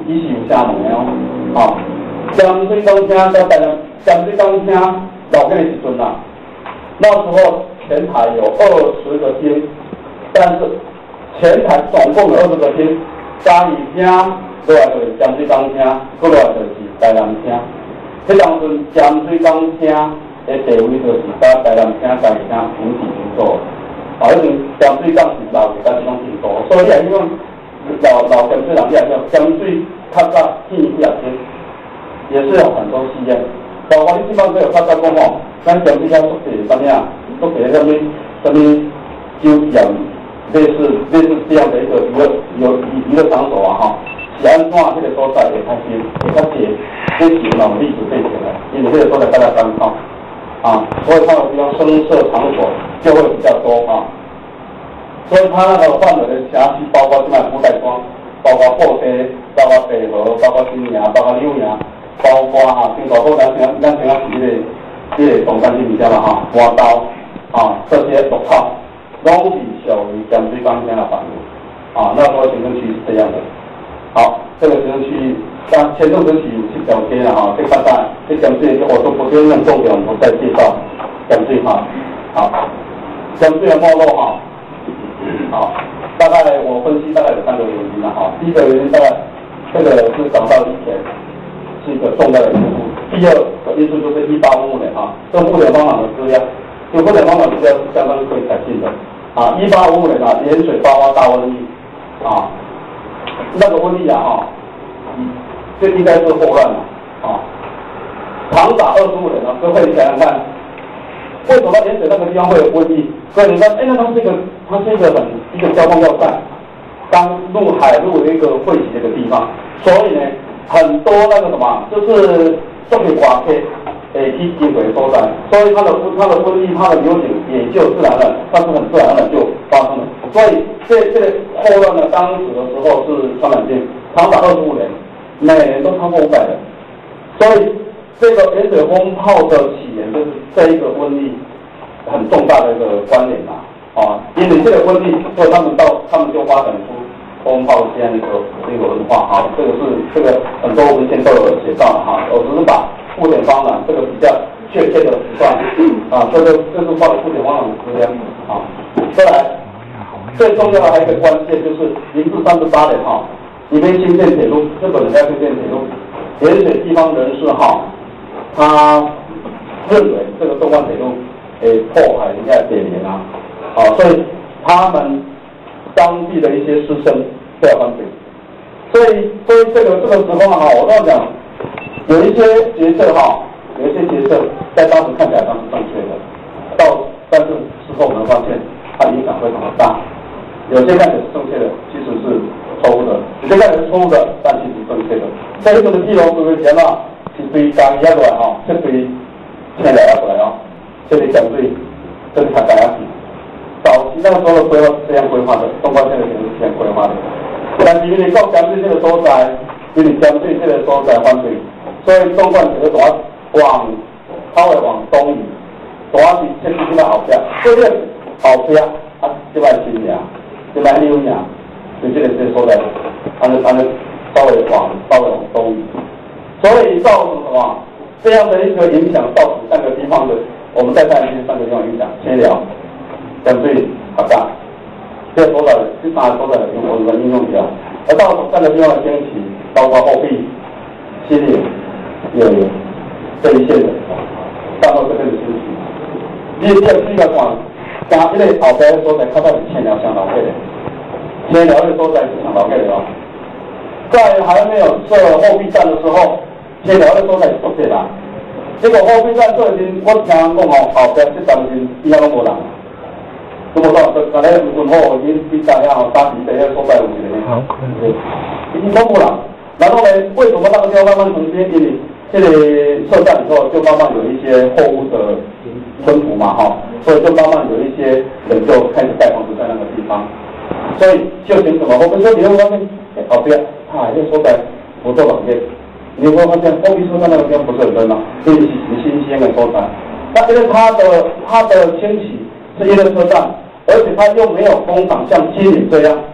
[SPEAKER 3] 伊是有声门的哦，啊，江水港厅在台南，江水港厅老个的时阵啊，那时候前台有二十个厅，但是前台总共有二十个厅，嘉义厅落来就是江水港厅，过来就是台南厅。迄当阵江水港厅的地位就是甲台南厅、嘉义厅平起平坐，啊，迄阵江水港是老是甲这种平坐，所以啊，因为老老江水人也叫江水较早建几啊厅，也是有很多戏院，包括你基本上有较早讲吼，咱江水遐宿舍啥物啊，宿舍啥物啥物酒店，类似类似这样的一个娱乐有娱乐场所啊哈。是安怎迄个所在会较新，会较济，这是有历史背景的，因为这个所在大家参考啊，所以它的比较声色场所就会比较多啊，所以它那个范围的辖区包括什么古代庄，包括后街，包括北河，包括新营，包括柳营，包括啊，新高坡咱像咱像啊是这个这个总干线底下嘛哈，花刀啊这些路口，拢是属于江水港乡的范围啊，那时候行政区是这样的。好，这个行政区，像前众争取有七条街了哈，这看大，这江水的活动不就用重点我再介绍江水哈，好，江水的没落哈，好，大概我分析大概有三个原因了哈，第一个原因大概这个是涨到以前是一个重要的因素，第二个因素就是一八五五年哈，这互联网网的资料，就互联网网资料是相当可以改进的啊，一八五五年啊，盐水爆发大瘟疫啊。那个瘟疫啊，哈，这应该是霍乱了啊，长达二十五年了。各位想想看，为什么盐水那个地方会有瘟疫？所以你说，哎，那它是一个，它是一个很一个交通要塞，当陆海陆的一个汇集的一个地方，所以呢，很多那个什么，就是这个瓦片，诶，去进水所在，所以它的它的瘟疫，它的流行也就自然了，它是很自然而然就发生了。所以这这个霍乱呢，当时的时候是传染病，长达二十五年，每年都超过五百人。所以这个盐水风炮的起源就是这一个瘟疫很重大的一个关联呐，啊，因为这个瘟疫，所以他们到他们就发展出风炮这样一个这个文化哈，这个是这个很多文献都有写到了哈，我只是把复点方案这个比较确切的时段啊，这个这是报复点方案的资料啊，再来。最重要的还有一个关键就是零至三十八年哈，里面新建铁路，日本人在新建铁路，盐水地方人士哈，他认为这个纵贯铁路诶破坏人家的铁链啊，啊，所以他们当地的一些师生都要反对，所以所以这个这个时候哈，我要讲有一些决策哈，有一些决策在当时看起来它是正确的，到但是事后我们发现它影响非常的大。有些看起来是正确的，其实是错误的；有些看起来是错误的，但其实是正确的。所以这个地楼是为前嘛，是对钢压过来哈，这对天来压过来哦，这里讲对，这里才打下去。早期那个时候的规划是这样规划的，纵贯线的铁路是这样规划的。但是因为到江水这个所在，因为江水这个所在反对，所以纵贯铁路往往稍微往东移，大是这是这个后边，这个后边啊，这摆新呀。就来六年，就这个这个所在，按照按照稍微往稍微往东移，所以造成什么这样的一个影响，造成三个地方的，我们再看这三个地方影响，先聊江水、好大，这个所在这三个所在用我们应用掉，而到三个地方的兴起，包括后壁、新营、有这一线的，到到这边的兴起，你这是一个讲。加一个后边的所在，较早是千寮乡老街的，千寮的所在是上老街的哦。在还没有设后备站的时候，千寮的所在是足济人。结果后备站设时，我听人讲哦，后边这当时以后拢无人。咁我讲，就咱咧文化已经比咱遐吼当时第一所在有一个，好，已经拢无人。然后呢，为什么那个地方慢慢重新因为这里设站以后，就慢慢有一些货物的分布嘛，哈，所以就慢慢有一些人就开始盖房子在那个地方，所以就形成了我们说你会发现，后边它还是所在不做冷链，你会发现后面车站那个地方不是很热闹，这是很新鲜的所在。那因为它的它的兴起是一个车站，而且它又没有工厂像金陵这样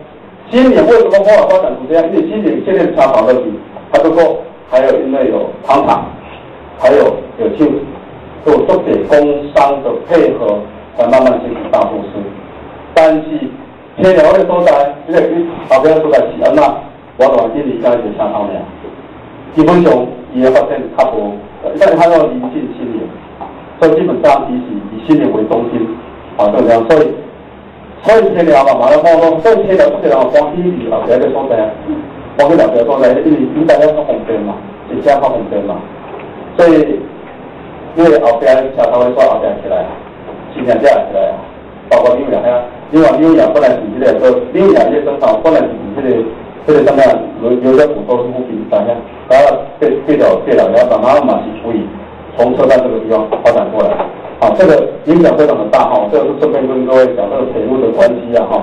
[SPEAKER 3] 新岭为什么后来发展成这样？因为新岭现在茶草乐地，它不够，还有因为有糖厂，还有有就有做给工商的配合，才慢慢形成大都市。但是天寮的所在，这个后边所在是安那，我就话新岭加一个茶草呢，基本上伊的发展较无，但是它要临近新岭，所以基本上伊是以新岭为中心，啊，就这样，所以。所以天寮嘛，马来波东，所以天寮不是人欢喜离后边的所在，欢喜后边所在，因为因大家较方便嘛，是车较方便嘛，所以因为后边车头的煞后边起来，新店才起来，包括纽约啊，因为纽约本来是这个说纽约这生产本来是这个这个什么有有些古都是不平坦的，然后这这条这条然后慢慢嘛是属于从车站这个地方发展过来。好，这个影响非常的大哈，这个是顺便跟各位讲这个铁路的关系啊哈。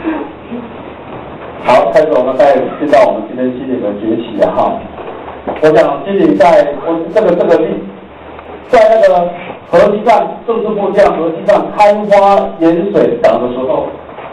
[SPEAKER 3] 好，开始我们再进到我们今天新岭的崛起啊哈。我想新岭在我这个这个地，在那个河西站政治部将河西站开花盐水港的时候，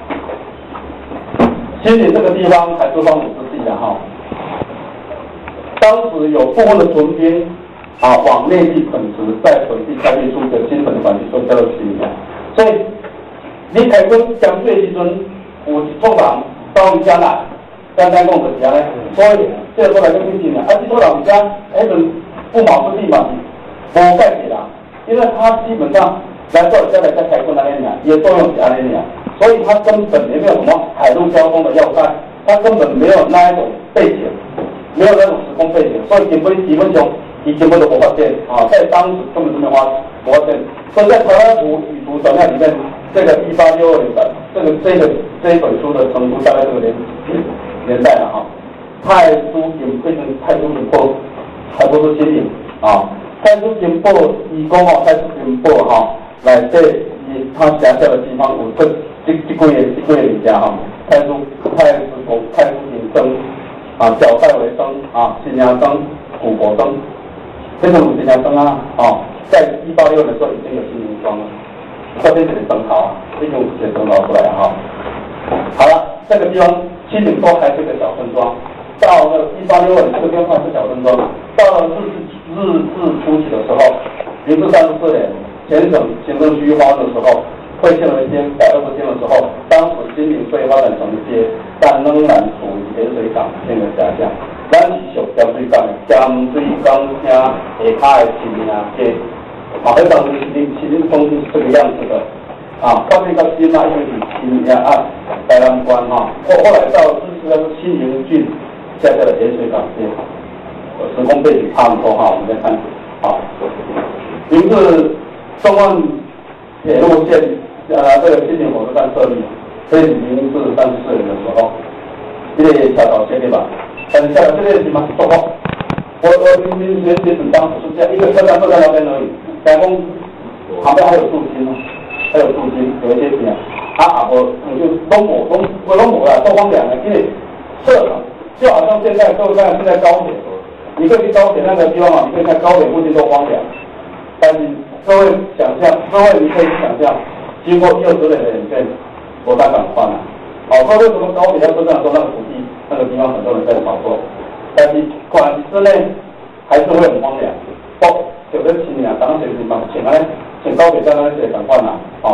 [SPEAKER 3] 新岭这个地方还是方土之地啊哈。当时有部分的屯兵。啊，往内地垦殖，在本地开辟出一个新的环境，所以叫做新疆。所以，你开垦江水的时阵，有一撮人到你家来，单单讲就是安尼。所以，这个过来就很新啊。啊，这撮人家，迄阵不毛之地嘛，无盖起啦，因为他基本上来做家来在开垦那边讲，也作用是安尼讲，所以他根本也没有什么海陆交通的要塞，他根本没有那一种背景，没有那种时空背景，所以基本基本上。以前我都无发现啊，在当时根本就没发无发现。所以在台湾图与图档案里面，这个一八六二年的这个这个这一本书的成书大概这个年年代了哈。太书经变成太书经报，还不是新岭啊。太书经报，伊讲哦，太书经报哈，内底伊他辖下的地方有这这这几个这几个人家哈，太书太书公太书经生啊，角代为生啊，新阳生、古国生。这种新疆灯啊，哦，在一八六的时候已经有新林庄了，这边这里灯塔啊，这种写灯塔出来哈、哦。好了，这个地方新岭都还是个小村庄，到了一八六二这个地方是小村庄，到了日治日治初期的时候，民治三十四年，前省行政区域划分的时候，会县为县改二十县的时候，当时新岭虽发展成街，但仍然属于盐水港县的辖下。咱是属咸水港的，咸水港厅下骹的市民啊，街，啊，迄当时是恁是恁总是这个样子的，啊，到这个新啊，因为是新啊啊，台南关哈，后后来到就是那个新营郡下下的盐水港街，时空背景差不多哈，我们再看，好，您是中万铁路线呃这个新营火车站设立，这是民治三十四年的时候，这个小岛协力吧。但是下来这个地方做好，我我您您您您当时是这样，一个车站坐在那边而已，加工旁边还有镀金哦，还有镀金，有一些钱啊啊我我就东抹东我东抹了，东方两个，因为设场就好像现在各位看现在高铁，你可以去高铁那个地方啊，你可以看高铁附近都荒凉，但是各位想象，各位你可以想象，经过一二十年的演变，多大转换啊！好，所以为什么高铁要车站说那个土地那个地方很多人在炒作，但是短期之内还是会很荒凉。哦，有的青年当时是嘛，请来请高铁站那些转换啦，哦。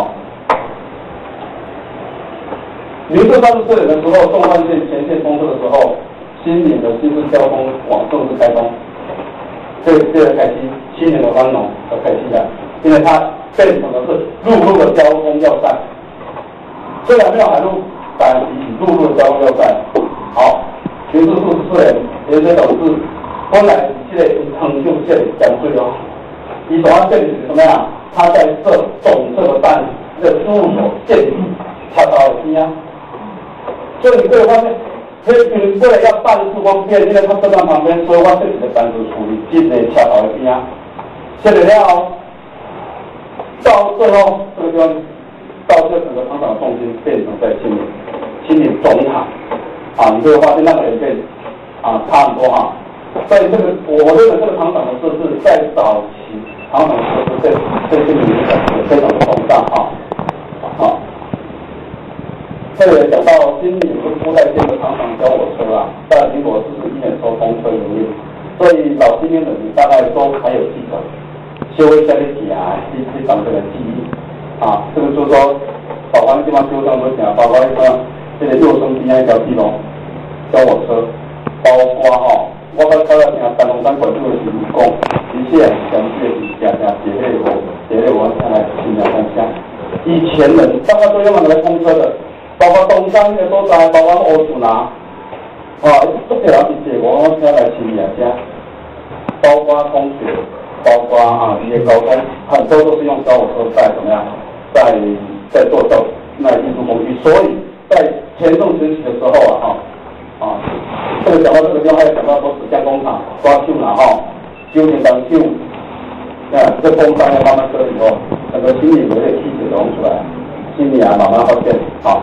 [SPEAKER 3] 民治三十四年的时候，纵贯线全线通车的时候，新岭的新式交通网正式开通，这个这个开启新岭的繁荣和开启的，因为它变成的是陆路的交通要塞，虽然没有海路。但以陆路交通要塞，好，民治四十四年，盐水岛是本来这个横秀县江水哦，伊所要建的是什么呀？他在设总这个站的事务所建立，他到了边啊，所以你可以发现，所以为了要办事方便，因为他车站旁边，所以我这里的班子处于近的恰到的边啊，建了了，到最后这个地方。到这整个厂场的重心变成在新岭，新岭总厂啊，你就会发现那个也变啊差很多哈。所以这个我认为这个厂场的设置在早期厂场的设置对对新岭影响也非常的重大哈。好，这里讲到新岭跟布袋线的都还有记载，修一下的起啊，这这当这个记忆啊，这个就是说，包括地方修上都讲，包括一个这个右生边那条地路，小火车，包括吼，我捌考了听丹龙山管处的师傅讲，一切详细的是正正写迄个写迄个我看来新娘山下，以前人大概都用来通车的，包括东山那个所在，包括欧楚拿。啊，不给他去解我我现在来新娘家，包括通学，包括啊一些高中，很多都是用小火车在怎么样，在在做这那运输工具，所以在前宋时期的时候啊，哈啊，这个讲到这个地方，还有讲到说纸浆工厂抓秀了哈，九年当秀，啊，这工商要慢慢设以后，整个心里有点气血融出来，心里啊慢慢发现啊。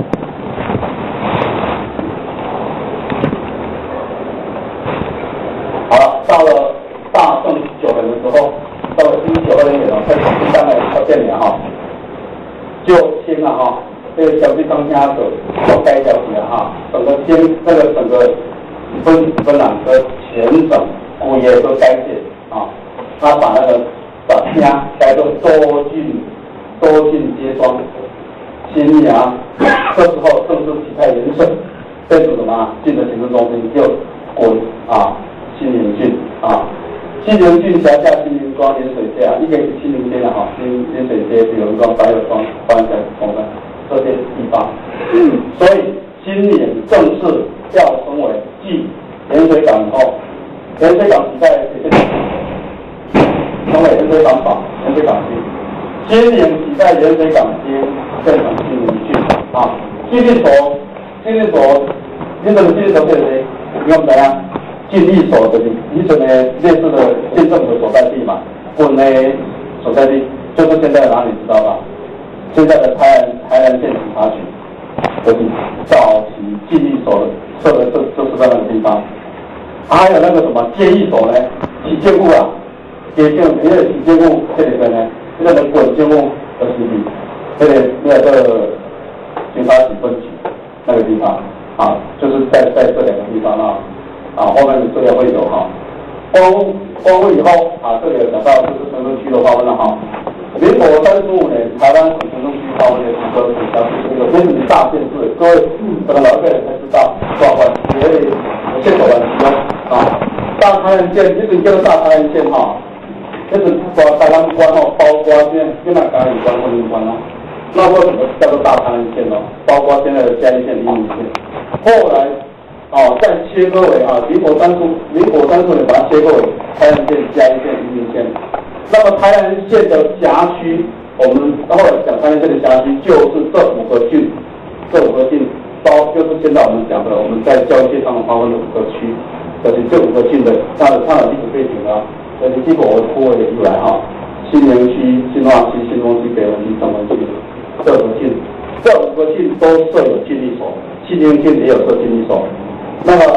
[SPEAKER 3] 好了，到了大正九年的时候，到了一九二零年了，在重庆大概要建年哈，就先了哈，这个小区刚下手要盖小区了哈，整个先这个整个分分两个全省物业都改建啊，他把那个把家改做多进多进街庄，新娘这时候正式启开延伸，变成什么？进的行政中心就滚啊。新宁郡啊，新宁郡辖下新宁庄、盐水街啊，一个是新宁街的哈，新盐水街、比如庄、白油庄、关山、同山这些地方，嗯，所以新宁正式要成为继盐水港以后，盐水港时代也是成为盐水港坊、盐水港区，新宁时代盐水港街变成新宁郡啊，新宁所，新宁所，你怎么新宁所对谁？你看怎样？郡役所的以前呢，类似的县政府所在地嘛，本呢所在地就是现在的哪里知道吧？现在的台南台南县警察局，就是早期郡役所设的这就是在那个地方。还有那个什么监狱所呢？起监务啊，监监因为起监务这里边呢，那个管监务的实体，这里那个警察局分局那个地方啊，就是在在这两个地方啊。啊，后面的资料会有哈。光光复以后啊，这里有讲到就是城中区的划分了哈。民国三十五年，台湾省城中区划分的几个省辖市，这个这是大县市，各位可能老一辈人才知道，划分也得县所完其中啊。大台南县，这个叫做大台南县哈，这是把台湾关哦，包括现在现在嘉义关、凤林关哦，那为什么叫做大台南县呢？包括现在的嘉义县、云林县，后来。哦，再切割为啊，民国三十民国三十年把它切割为台南县、嘉义县、云林县。那么台南县的辖区，我们后来讲台南县的辖区就是这五个郡，这五个郡包就是现在我们讲的我们在教育界上划分的五个区，而且这五个郡的它的它的历史背景啊，而且结果我忽略出来哈，新营区、新化区、新丰区、北门区、中门区这五个郡，这五个郡都设有郡役所，新营郡也有设郡役所。那么，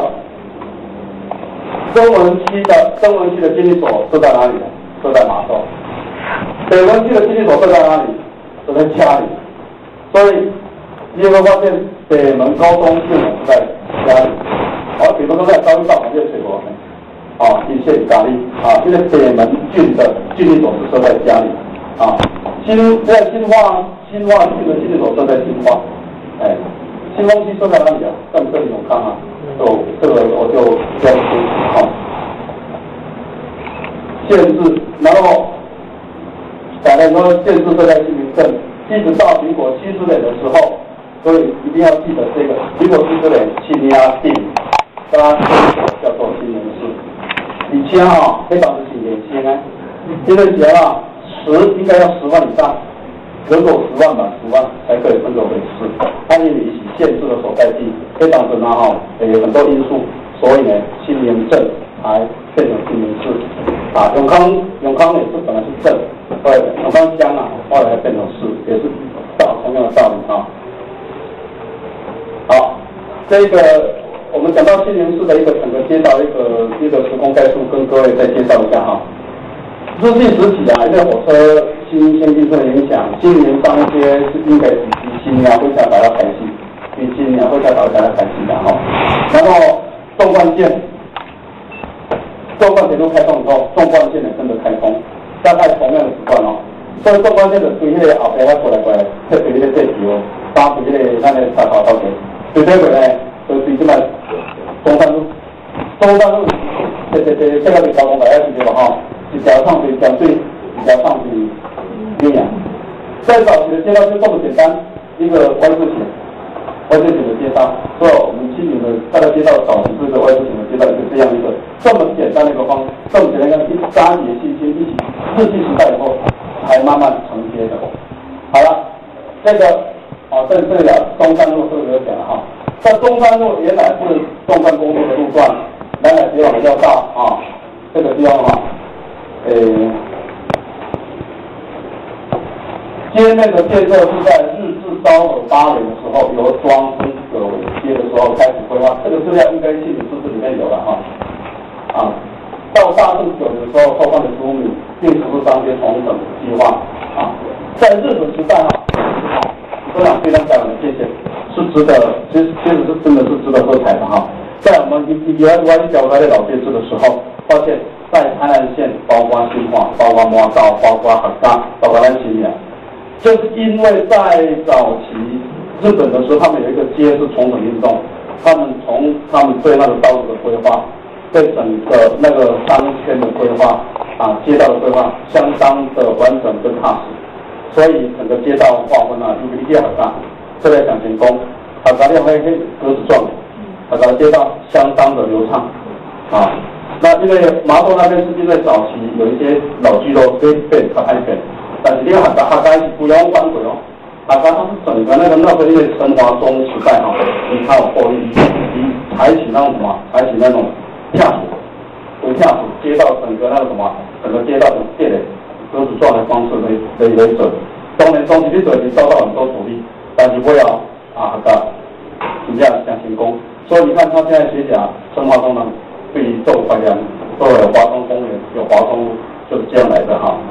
[SPEAKER 3] 中文区的中文区的监狱所设在哪里呢？设在麻州。北文区的监狱所设在哪里？设在家里。所以你有没有发现北门高中是在家里？哦，北门高中在高一大旁边水果呢。啊，一线咖喱啊，因为北门郡的监狱所是设在家里。啊，新在新化新化郡的监狱所设在新化，哎。新丰区设在哪里啊？在这里永康啊，哦，这个我就不要说好。县治，然后改了说县治设在新民镇，一直到民国七十年的时候，所以一定要记得这个民国七十年新压定，大家叫做新民市。以前啊，非常的几年轻啊，因为只要十应该要十万以上。人口十万吧，十万才可以分作为市。它因为以县市的所在地非常的那哈，有很多因素，所以呢，新营镇才变成新营市。啊，永康永康也是本来是镇，后来永康乡啊，后来变成市，也是道同样的道理啊。好，这个我们讲到新营市的一个整个街道一个一个时空概述，跟各位再介绍一下哈。日据时期啊，因为火车新先进的影响，今年上一些是应该是新啊，会下达到开始，比今年会下达到开始的哈。然后纵贯线， 纵贯铁路开通以后，纵贯线也跟着开通，大概同样的时段哦。所以纵贯线的对迄个后边遐过来过来，特别迄个地球，搭配迄个咱的沙头道路，对对过呢，就是即摆中山路，中山路，这这这这个是交通大家知道吧？吼，一条上是江水，一条上是绵阳。在早期的街道就这么简单，一个弯字形。歪字形的街道，所以我们新营的大概街道早期是一个歪字形的街道，是这样一个这么简单的一个方，这么简单的一扎野信心一起日据时代以后才慢慢承接的。好了，这个啊，这这个中山路这个有讲了哈，在中山路原来是纵贯公路的路段，南海铁网要到啊，这个地方哈，呃。街内的建设是在日治昭和八年的时候，由庄村葛尾街的时候开始规划，这个资料应该信息数字里面有了哈。啊，到大正九年的时候，受换的十五米，并实施商街重整计划。啊，在日本时代哈，啊，非常非常感恩，谢谢，是值得，其实其实是真的是值得喝彩的哈。在我们一一湾湾角来的老街市的时候，发现，在台南县，包括新化，包括麻道，包括客家，包括咱新营。就是因为在早期日本的时候，他们有一个街是重整运动，他们从他们对那个道路的规划，对整个那个商圈的规划啊，街道的规划相当的完整跟踏实，所以整个街道划分啊，一个力量很大。这类蒋前宫，它咱两个格子状，它的街道相当的流畅啊。那因为麻豆那边是因为早期有一些老居楼被被它拍扁。但是你看，大概是不用反悔哦。大概它是整个那个那个因为陈华中时代哈，你看我以以采取那种什么，采取那种架础，为架础街道整个那个什么，整个街道的建的格子状的方式为为为准。当然中期的准你遭到很多阻力，但是不要啊个评价想成功。所以你看他现在写讲陈华中呢，对于这块量都有华中公园，有华中路，就是这样来的哈。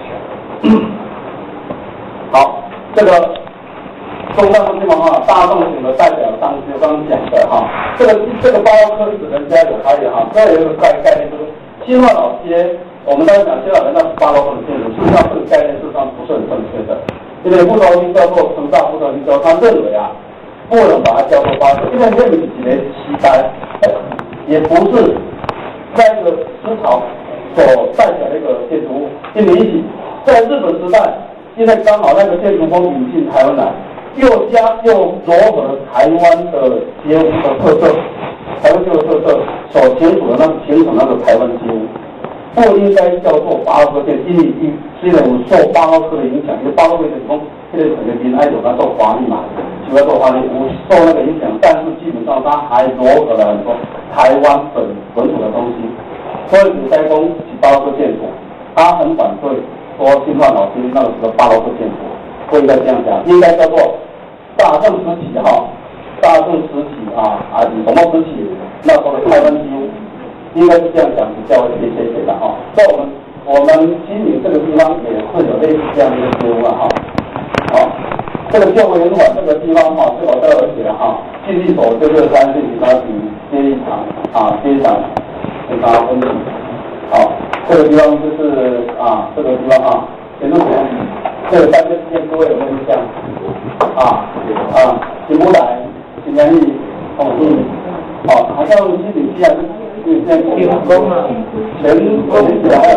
[SPEAKER 3] 好，这个中山路地方哈，大众型的代表商就刚刚讲的哈，这个这个巴洛克历史人家有差异哈，这有一个概概念就是新化老街，我们大家讲新化人那是巴洛克的建筑，事实上这个概念事实上不是很正确的，因为傅头英教授陈大傅头英教授他认为啊，不能把它叫做巴洛克，因为这里几年期待，也不是在一个思潮所代表的一个建筑物，因为一在日本时代。现在刚好那个建筑风引进台湾来，又加又融合了台湾的街屋的特色，台湾街的特色所形成的那个形成那个台湾街屋，不应该叫做巴洛克建，因为因虽然有受巴洛克的影响，因为巴洛克的风现在整个民爱有它做华丽嘛，主要做华丽，不受那个影响，但是基本上它还融合了很多台湾本本土的东西，所以古代宫是巴洛克建筑，他很反对。说新化老街那个时候巴洛克建筑，不应该这样讲，应该叫做大正时期哈，大正时期啊啊，什么时期？那时候的台湾街屋，应该是这样讲比较贴切一点的哈。所以我们我们新营这个地方也是有类似这样的一个街屋啊哈。好，这个旧文馆这个地方哈，是我这儿写的哈，进一所就是三四其他比非常啊非常非常分析。好，这个地方就是啊，这个地方啊，前路前，这个三个事件各位有没有印象？啊啊，新木台、新良义、统一，好，好像西顶西啊，是现在天宫啊，前前两个，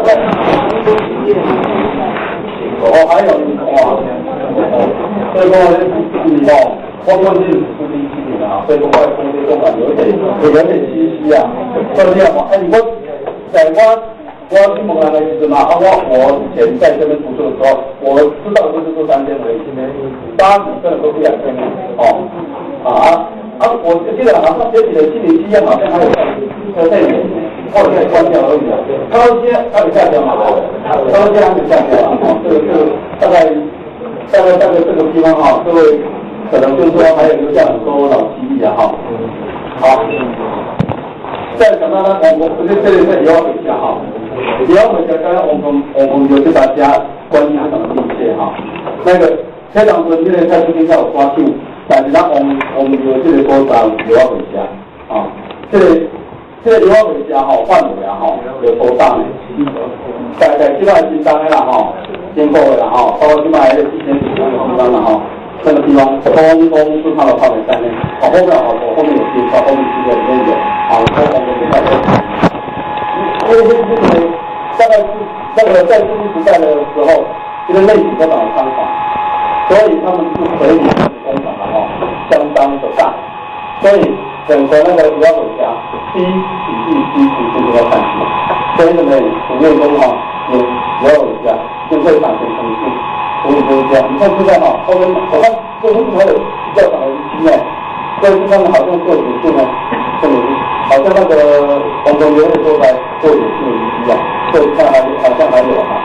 [SPEAKER 3] 哦，还有哇，所以说你哦，光棍是是第一期年啊，所以说外公这动感有一点有点稀稀啊，所以这样嘛，哎，你说。在我我去蒙南的时候嘛，啊，我我以前在这边读书的时候，我知道就是做三天而已，八几真的都不两天哦，啊啊，我记得好像前几年七零七样好像还有在在演，后来现在关掉而已。高阶开始下降嘛，高阶开始下降了，哦，这个这个大概大概大概这个地方哈，各位可能就是说还有留下很多老基地啊哈，好。再讲到呢，我我这这里是也要回家哈，也要回家。刚刚我们我们有对大家关心非常的密切哈。那个车长说，现在在今天下午抓紧，但是呢，我们我们有这个多长也要回家啊。这里这个油画回家吼，范围啊吼，有多大呢？大概即摆新当的啦吼，经过的啦吼，包括即摆的之前几张的地方啦吼，那个地方通通是它的范围在内。哦，后面好多，后面有介绍，后面资料里面有，啊，通通都是在内。因为这个大概是那个在日治时代的时候，这个内史在搞参访，所以他们是水里工厂的哈，相当的大，所以整个那个主要国家第一体系第一体系就要看齐，所以呢，土面工哈有主要国家就会产生冲突，所以就是这样。你看现在哈，后面我看这为什么有比较少的期呢？所以他们好像做指数呢，这里好像那个红中联会说来做指数一样，所以看还好像还有哈。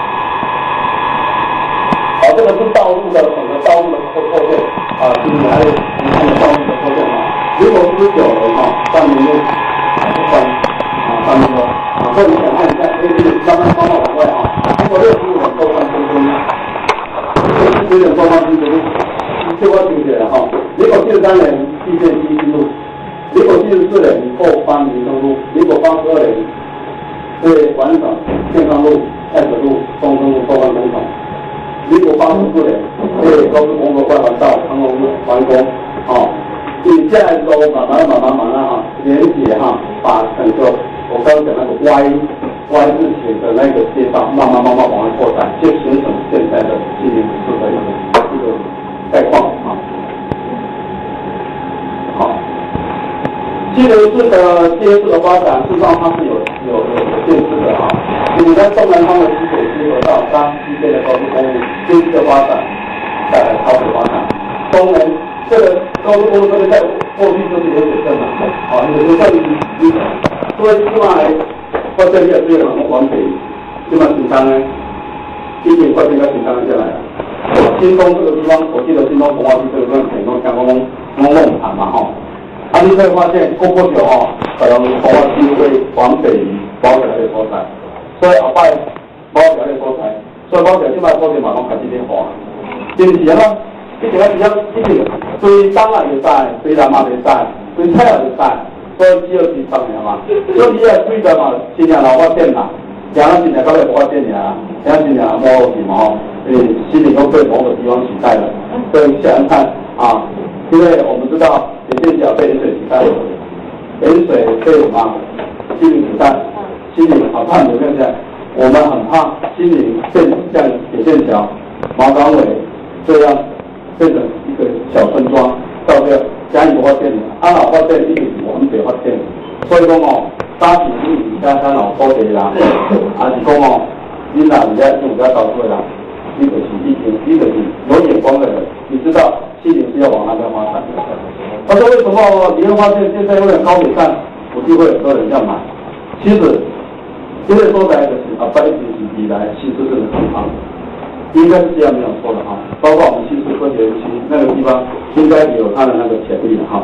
[SPEAKER 3] 好，这个是道路的整个道路的扩扩建啊，就是还有你看的道路的扩建啊。如果是九人哈，上面路啊不宽啊，上面路啊，所以你想看一下，可以去慢慢慢慢往外啊。如果六十五人都换中中，有点状况就是就我听起来哈。如果七十三年地线第一路，如果七十四年后翻民生路，如果八十二年对完整健康路、爱河路、东升路、后湾工程。如果八十四年对高速公路外环道、长隆路完工，哦，你现在都慢慢慢慢慢慢哈连接哈，把整个我刚刚讲那个 Y Y 字形的那个街道慢慢慢慢往外扩展，就形成现在的西宁市的一个一个概况啊。好，西宁市的街市的发展，事实上它是有有有有限制的啊。你在东南方的溪水结合到当西边的高速公路，经济的发展带来超水发展。东南这个高速公路这边在过去就是有水镇嘛，好，有水镇你所以起码来发展业资源往北，起码新昌呢，一点快点要新昌下来了。新东这个地方，我记得新东从化区这个地方，很多刚刚弄弄弄盘嘛哈。啊，你可以发现过不久哈，可能从化区会往北移，包起来的所在。所以后摆包条的所在，所以包条即摆所在嘛，拢开始变化。以前啊，以前啊，只要一定对东啊袂使，对南嘛袂使，对菜也袂使，所以只有是东尔嘛。所以伊啊对的嘛，真正老发展啦，然后真正到尾无发展尔，然后真正摸落去嘛吼，因为心里都被某个地方取代了。所以想想看啊，因为我们知道眼线角被盐水取代了，盐水被什么？心理取代。西宁好看有没有这样？我们很怕西宁变像铁线桥、毛港尾这样变成一个小村庄，到这个嘉义发展，安老发展一定是往北发展。所以讲哦，搭起西宁加安老高铁啦，还是讲哦，你哪人家用家搞出来啦，你就是一定，你就是有眼光的人，你知道西宁是要往那边发展。他说为什么你会发现现在为了高铁站，不就会有很多人要买？其实。因为说来的是啊，白纸以来新市镇的地方，应该是这样没有错的哈。包括我们新市科学园区那个地方，应该也有它的那个潜力的哈。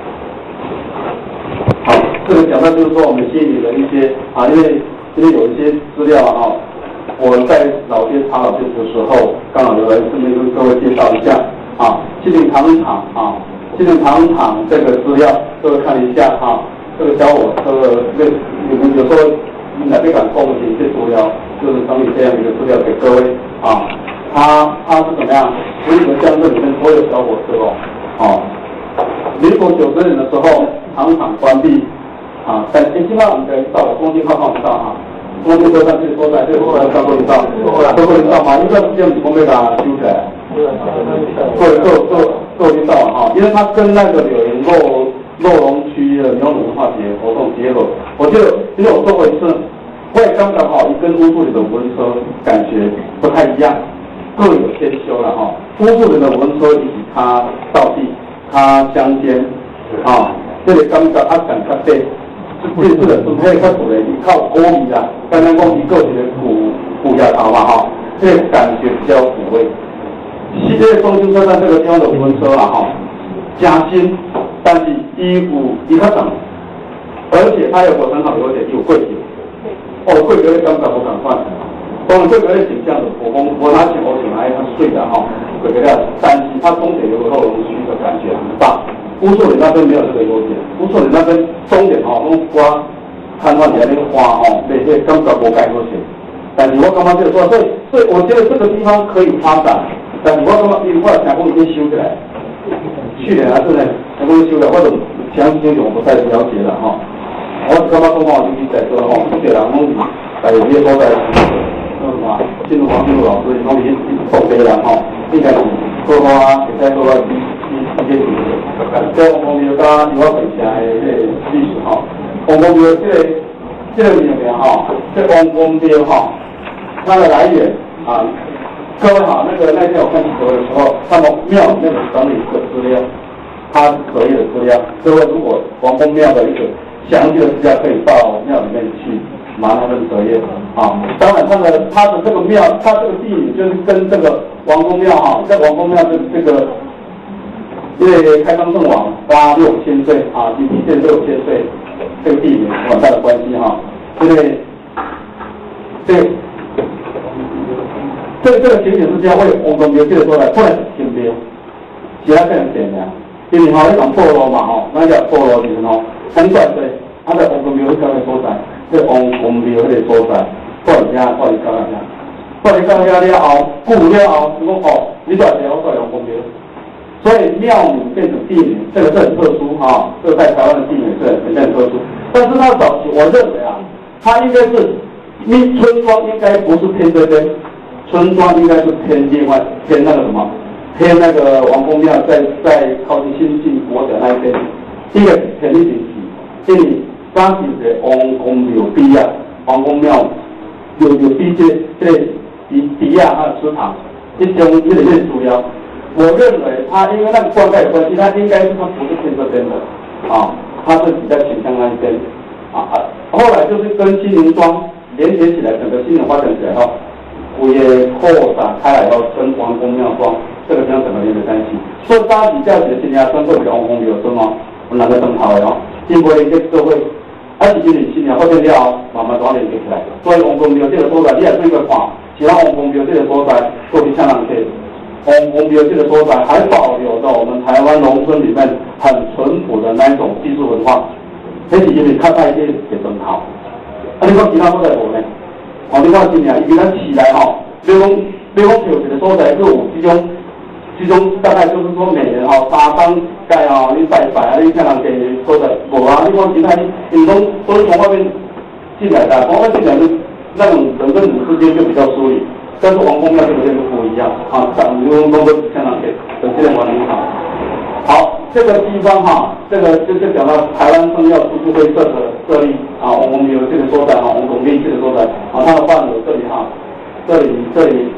[SPEAKER 3] 好，这个讲到就是说我们心里的一些啊，因为因为有一些资料啊，我在老街查老街的时候，刚好有来顺便跟各位介绍一下啊，西宁糖厂啊，西宁糖厂这个资料各位看一下啊，这个教我这个这个你们有时候。哪边敢公布一些资料，就是整理这样一个资料给各位啊。它它是怎么样？福利的乡镇里面所有小火车哦，哦，民国九十年的时候，糖厂关闭啊，但是起码我们可以到中间靠靠不到啊，中间车站这所在，这后来上过一道，上过一道嘛，一个这样子我们把它修起来，做做做做一道哈，因为它跟那个柳营肉。肉龙区的牛文化节活动结合，我就因为我做过一次，我也刚刚好，跟乌树林的文车感觉不太一样，各有千秋了哈。乌树林的文车以及它道地、它乡间啊，这个感觉啊感觉对，这次的准备较主的，依靠锅米啦，刚刚讲伊个一个古古牙头嘛哈，这个感觉比较古味。西街中心车站这个地方的文车啊哈，加薪。但是衣服一较长，而且它有个很好的优点，有贵酒。哦，贵酒的感觉不同款。当然贵酒的形象的，我讲我拿起我起来它碎的哈，贵酒的，但是它终点有个后龙区的感觉很大。乌树林那边没有这个优点，乌树林那边终点哈，用刮看看起来那个花吼，那些根本无盖好势。但是我感觉这个说，所以所以我觉得这个地方可以发展。但是我感觉，因为我来成功已经修起来，去年还是呢成功修的，我就详细情况不太了解了哈。我是感觉讲吼，就是在说吼，这个人拢是在这个所在，那什么，进入黄进入老师，拢是本地人吼，应该是做花，会使做啊一一一些事。在黄公庙加油画城的这个历史吼，黄公庙这个这个庙名吼，这黄公庙吼，它的来源啊。各位好，那个那天我看直播的时候，他们庙里面有整理一个资料，他可以的资料。各位如果王公庙的一个详细的资料，可以到庙里面去拿那份折页啊。当然，他的他的这个庙，他这个地名就是跟这个王公庙哈，在王公庙的这个，因为开漳圣王八六千岁啊，一一千六千岁，这个地名有很大的关系哈。因为这个。这个这个情景之下，为王公庙这个说来，本来是天庙，其他更简单。因为吼，迄种部落嘛吼，咱叫部落就是吼，很短的，啊在王公庙迄个所在，这王公庙迄个所在，过来遐，过来到遐，过来到遐了后，久了后，就讲哦，你住在我住王公庙，所以庙名变成地名，这个是很特殊哈，这个在台湾的地名是很很特殊。但是它早期，我认为啊，它应该是，你村庄应该不是偏这边。村庄应该是偏另外偏那个什么，偏那个王公庙在在靠近新进国的那一边，这个肯定是，因为当时的王公庙底下，王公庙有有地这这底底下还有祠堂，这种这里面主要，我认为它因为那个灌溉有关系，它应该是它不是偏这边的，啊，它是比较倾向那一边，啊，后来就是跟新林庄连接起来，整个新林发展起来后。物业扩展开来后，跟王公庙庄这个地方整个连在一起。所以大家比较起来，新加坡会比王公庙庄哦，我们两个灯头的哦，经过一个社会，而且今年新年发展了后，慢慢都连接起来。所以王公庙这个所在，你也对个看，其他王公庙这个所在，过去香港去，王公庙这个所在还保留着我们台湾农村里面很淳朴的那一种技术文化。这是因为较早一些嘅灯头，啊，你讲其他所在无呢？哦，你看今年伊咱起来吼，比如讲，比如讲有一个所在，佮有这种，这种大概就是说每年吼三当盖吼，你拜拜啊，你看人给所在无啊？你讲其他你，你讲都是从外面进来的，从外面进来的那种人跟人之间就比较疏离，但是王公庙这个就不一样啊，长公公都看人给，有些人玩得很好。好，这个地方哈，这个就是讲到台湾圣药读书会社的设立啊，我们有这个所在哈，我们总编这个所在啊，它的范围这里哈，这里这里，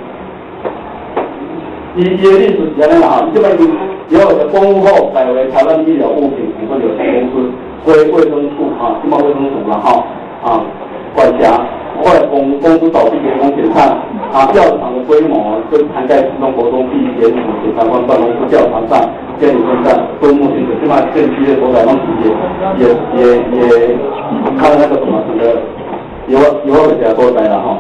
[SPEAKER 3] 以以历史起来呢哈，这边也有的公务后改为台湾医疗物品股份有限公司，归卫生处啊，经贸卫生署了哈啊管辖。后来公公司倒闭，员工解散，啊，药厂的规模跟涵盖自动活动、地检署、检察官办公室、调查站、监理分站、公务性的，起码县区的所在东西也也也也看那个什么整个有有二家所在了哈。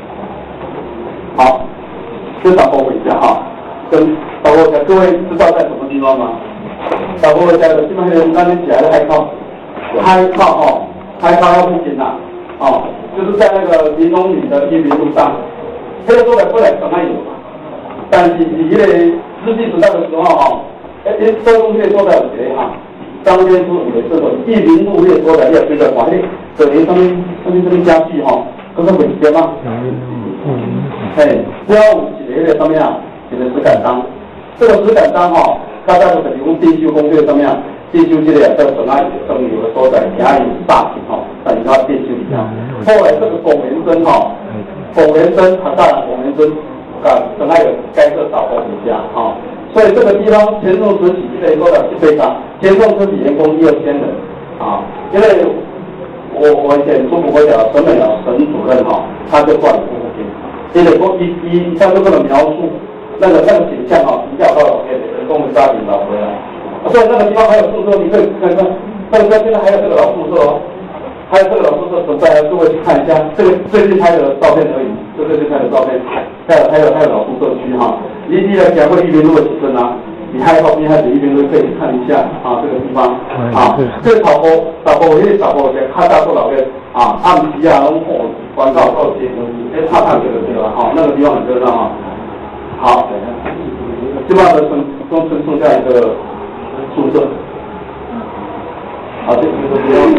[SPEAKER 3] 好，这导播一下哈，跟导播家各位知道在什么地方吗？导播家的基本上那边起来的海靠，海靠哦，海靠要附近呐，哦。就是在那个民农里的一民路上，这个所在本来本来有，但是以那个日据时代的时候哈，哎，这东西所在有一个哈，当天是有的这个一民路那所在，你也随着看，哎，这里上面上面这边家具哈，刚刚会接吗？嗯嗯。哎，只要有一个那个上面啊，一个石敢当，这个石敢当哈，大家都肯定用电修工具上面啊。电修这个也叫省爱省有的所在，也有大型吼，但是它电修一样。后来这个龚元珍吼，龚元珍他大了龚元珍，啊，省爱有该设导播一下哈，所以这个地方前宋时期这一说的是非常，前宋时期员工一二千人啊，因为我我以前中国国小沈美老沈主任哈，他就管这个地，因为说一一他就这么描述那个那个景象哈，一下到给人工的家庭找回来。所以那个地方还有宿舍，你可以看看，那个现在还有这个老宿舍哦，还有这个老宿舍存在，各位去看一下，这个最近拍的照片而已，就最近拍的照片，还有还有还有老宿舍区哈，离地来讲会一边路的起身啊， 你害后面还是一边都可以看一下啊，这个地方啊，这个草坡草坡迄个草坡是较大个老个啊，暗时啊拢火关到到街中间，哎，看看这个地方哈，那个地方很热闹啊。好，基本上的剩都剩剩下一个宿舍。好，这个地方。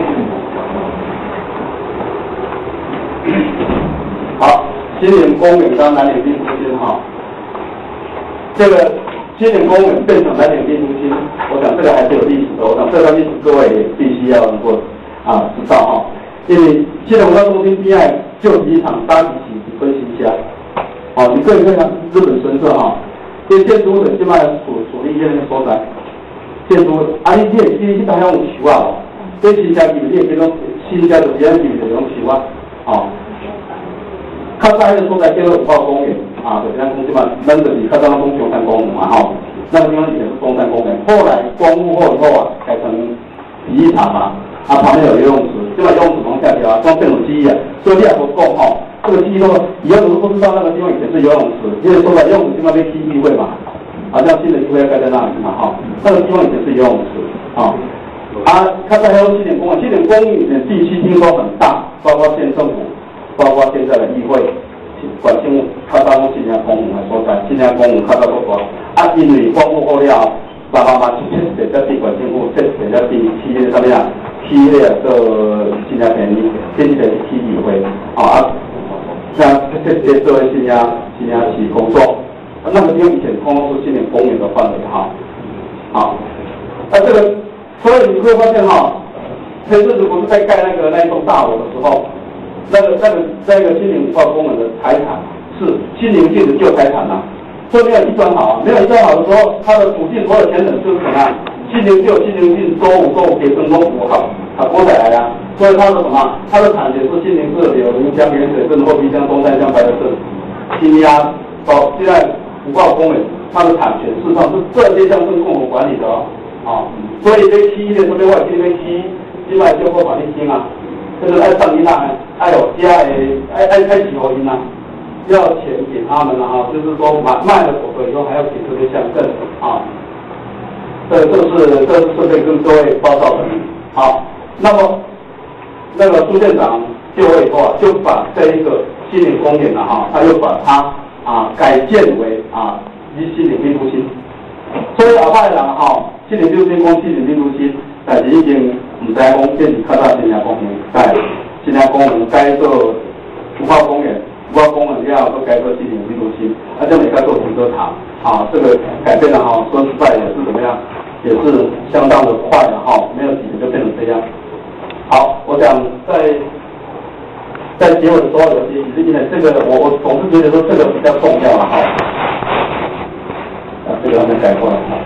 [SPEAKER 3] 好，新林公园跟南岭地中心哈，这个新林公园变成南岭地中心，我想这个还是有历史的，我想这段历史各位也必须要能够啊知道哈，因为新林文化中心边爱就是一场大提琴分析家，哦，你可以看看日本神社哈，这建筑的基本上属属于一些所在，建筑啊你你你你大家有树啊，这新家里面这种新家的别人里面这种树啊，哦。较早迄个所在叫做五号公园啊，就是咱讲即嘛，咱就是较早咱讲中山公园嘛吼，那个地方以前是中山公园，后来光复后以后啊，改成体育场嘛，啊旁边有游泳池，即嘛游泳池往下掉啊，装变有记忆啊，所以你也不讲吼，这个记忆都以后如果不知道那个地方以前是游泳池，因为说在游泳池地方被踢议会嘛，好像新的议会要盖在那里嘛哈，那个地方以前是游泳池啊，啊，较早还有七点公园，七点公园的地区听说很大，包括县政府。包括现在的议会、管政府、较早拢新疆公园的所在，新疆公园较早都大。啊，因为光复后了，慢慢慢去设在地管政府，设在地起个啥物啊？起个做新疆便宜，这是起议会，啊，像这些做新疆新疆市工作，那个地方以前通通是新疆公园的范围哈。好，那这个，所以你会发现哈，前阵子不是在盖那个那一栋大楼的时候。那个、那个、那个新林五号公园的财产是新林郡的旧财产呐、啊，所以没有移转好啊，没有移转好的时候，它的土地所有权人就是什么样？新林旧、新林郡、周五、周五给征东五号，它拨下来呀，所以它的什么？它的产权是新林市柳林江、盐水镇、后壁江、东山江、白河镇、新鸭到现在五号公园，它的产权事实上是这些乡镇共同管理的哦，啊，所以这七的这边外这边七，另外就过法律厅啊。就是爱上音啊，爱有家诶，爱爱开起口音啊，要钱给他们啊，就是说买卖了狗狗以后还要给这些乡镇啊。这这是这是顺便跟各位报告的。好，那么那个苏县长就位以后啊，就把这一个新林公园啊，哈，他又把它啊改建为啊新林民族心。所以后摆人哈，新林六千公新林民族心。但是已经唔知讲变是较早新疆公园改，新疆公园改做五号公园，五号公园了后都改做新林民族心，而且没改做停车场，啊，这个改变的哈，说实在也是怎么样，也是相当的快的哈，没有几年就变成这样。好，我想在在结尾的时候有些因为这个我我总是觉得说这个比较重要了哈，啊，这个还没改过来哈。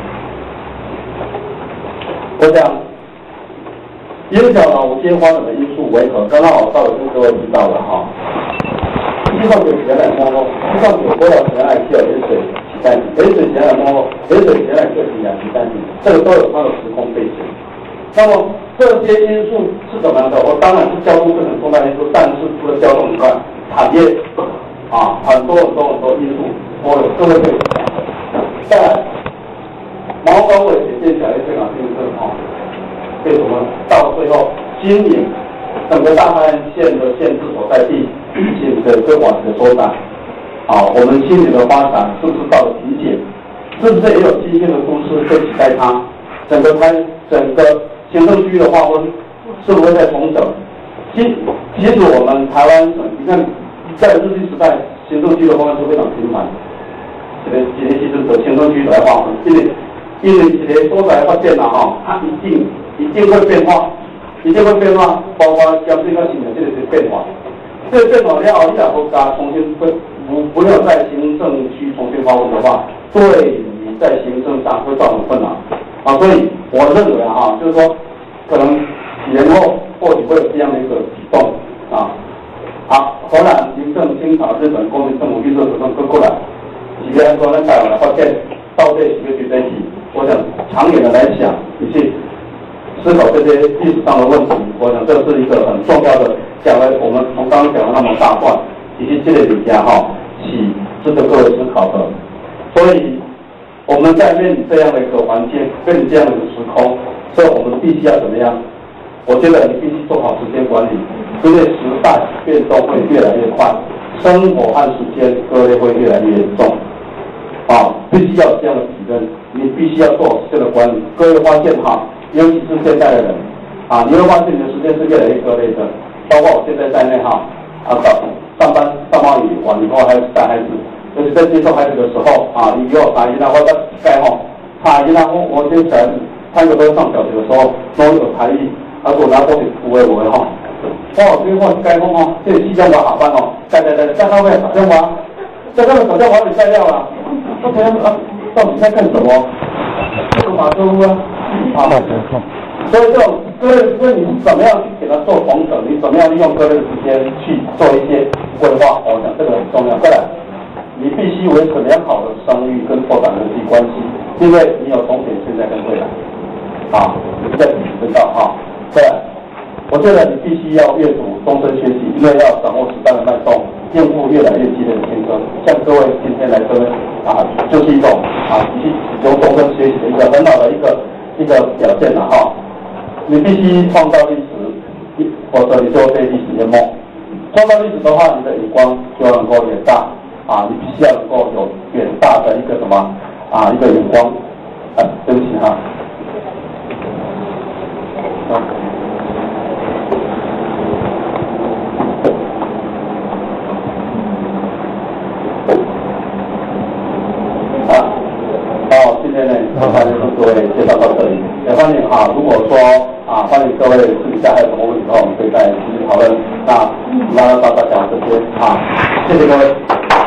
[SPEAKER 3] 我想影响老街发展的因素为何？刚刚我稍微跟各位提到了哈，一号有前来摸摸，一号有多少前来需要盐水起淡水，盐水前来摸摸，盐水前来需要氧气淡水，这个都有它的时空背景。那么这些因素是怎么样的？我当然是交通是很重大因素，但是除了交通以外，产业啊很多很多很多因素都有都会被影响。再来，毛高伟也建起来这个建设哈，为什么到最后经营整个大汉县的县治所在地，新的规划的所在，啊，我们新里的发展是不是到了瓶颈？是不是也有新兴的都市可以取代它？整个开整个行政区的划分是不是在重整？其其实我们台湾省，你看在日据时代，行政区的划分是非常频繁的。这个这个其实的行政区来划分，因为因为这个所在发展啊，哈，它一定一定会变化，一定会变化，包括江西跟新疆这个是变化。这个变化了后，你若国家重新不不不要在行政区重新划分的话，对你在行政上会造成困难啊。所以我认为啊，哈，就是说，可能几年后或许会有这样的一个举动啊。好，荷兰行政、清朝、日本国民政府、绿色主政各过来，几个人说咱台湾的发展到底是个绝对体。我想长远的来想，你去思考这些历史上的问题，我想这是一个很重要的。讲了我们从刚刚讲的那么大段，其实这个底下哈是值得各位思考的。所以我们在面临这样的一个环境，面临这样的一个时空，所以我们必须要怎么样？我觉得你必须做好时间管理，因为时代变动会越来越快，生活和时间割裂会越来越严重。啊，必须要有这样的体认，你必须要做好时间的管理。各位发现哈，尤其是现在的人，啊，你会发现你的时间是越来越割裂的。包括我现在在内哈，啊，上上班上班以完以后还有带孩子，就是在接送孩子的时候啊，你给我打一那或者盖吼，打一那我我先起来，他有时候上小学的时候，都有才艺，他给我拿过去补诶补诶吼，哦，所以我盖吼吼，这气象我下班哦，盖盖盖盖到尾打电话，在那个手电话里盖掉了。我想啊，到底在干什么？这个马车屋啊，啊，所以这种各类时间，你是怎么样去给它做同等？你怎么样利用各类时间去做一些规划？我想这个很重要。再来，你必须维持良好的声誉跟拓展人际关系，因为你有从前、现在跟未来。啊，你在知道哈。再来，我觉得你必须要阅读、终身学习，因为要掌握时代的脉动。应付越来越激烈的竞争，像各位今天来这边啊，就是一种啊，去由终身学习的一个很好的一个一个表现了哈。你必须创造历史，否则你就会被历史淹没。创造历史的话，你的眼光就能够远大啊，你必须要能够有远大的一个什么啊一个眼光。啊，对不起哈。啊好，今天呢，很欢迎各位介绍到这里，也欢迎啊，如果说啊，欢迎各位私底下还有什么问题的话，我们可以再继续讨论。那拉拉大家讲这些啊，谢谢各位。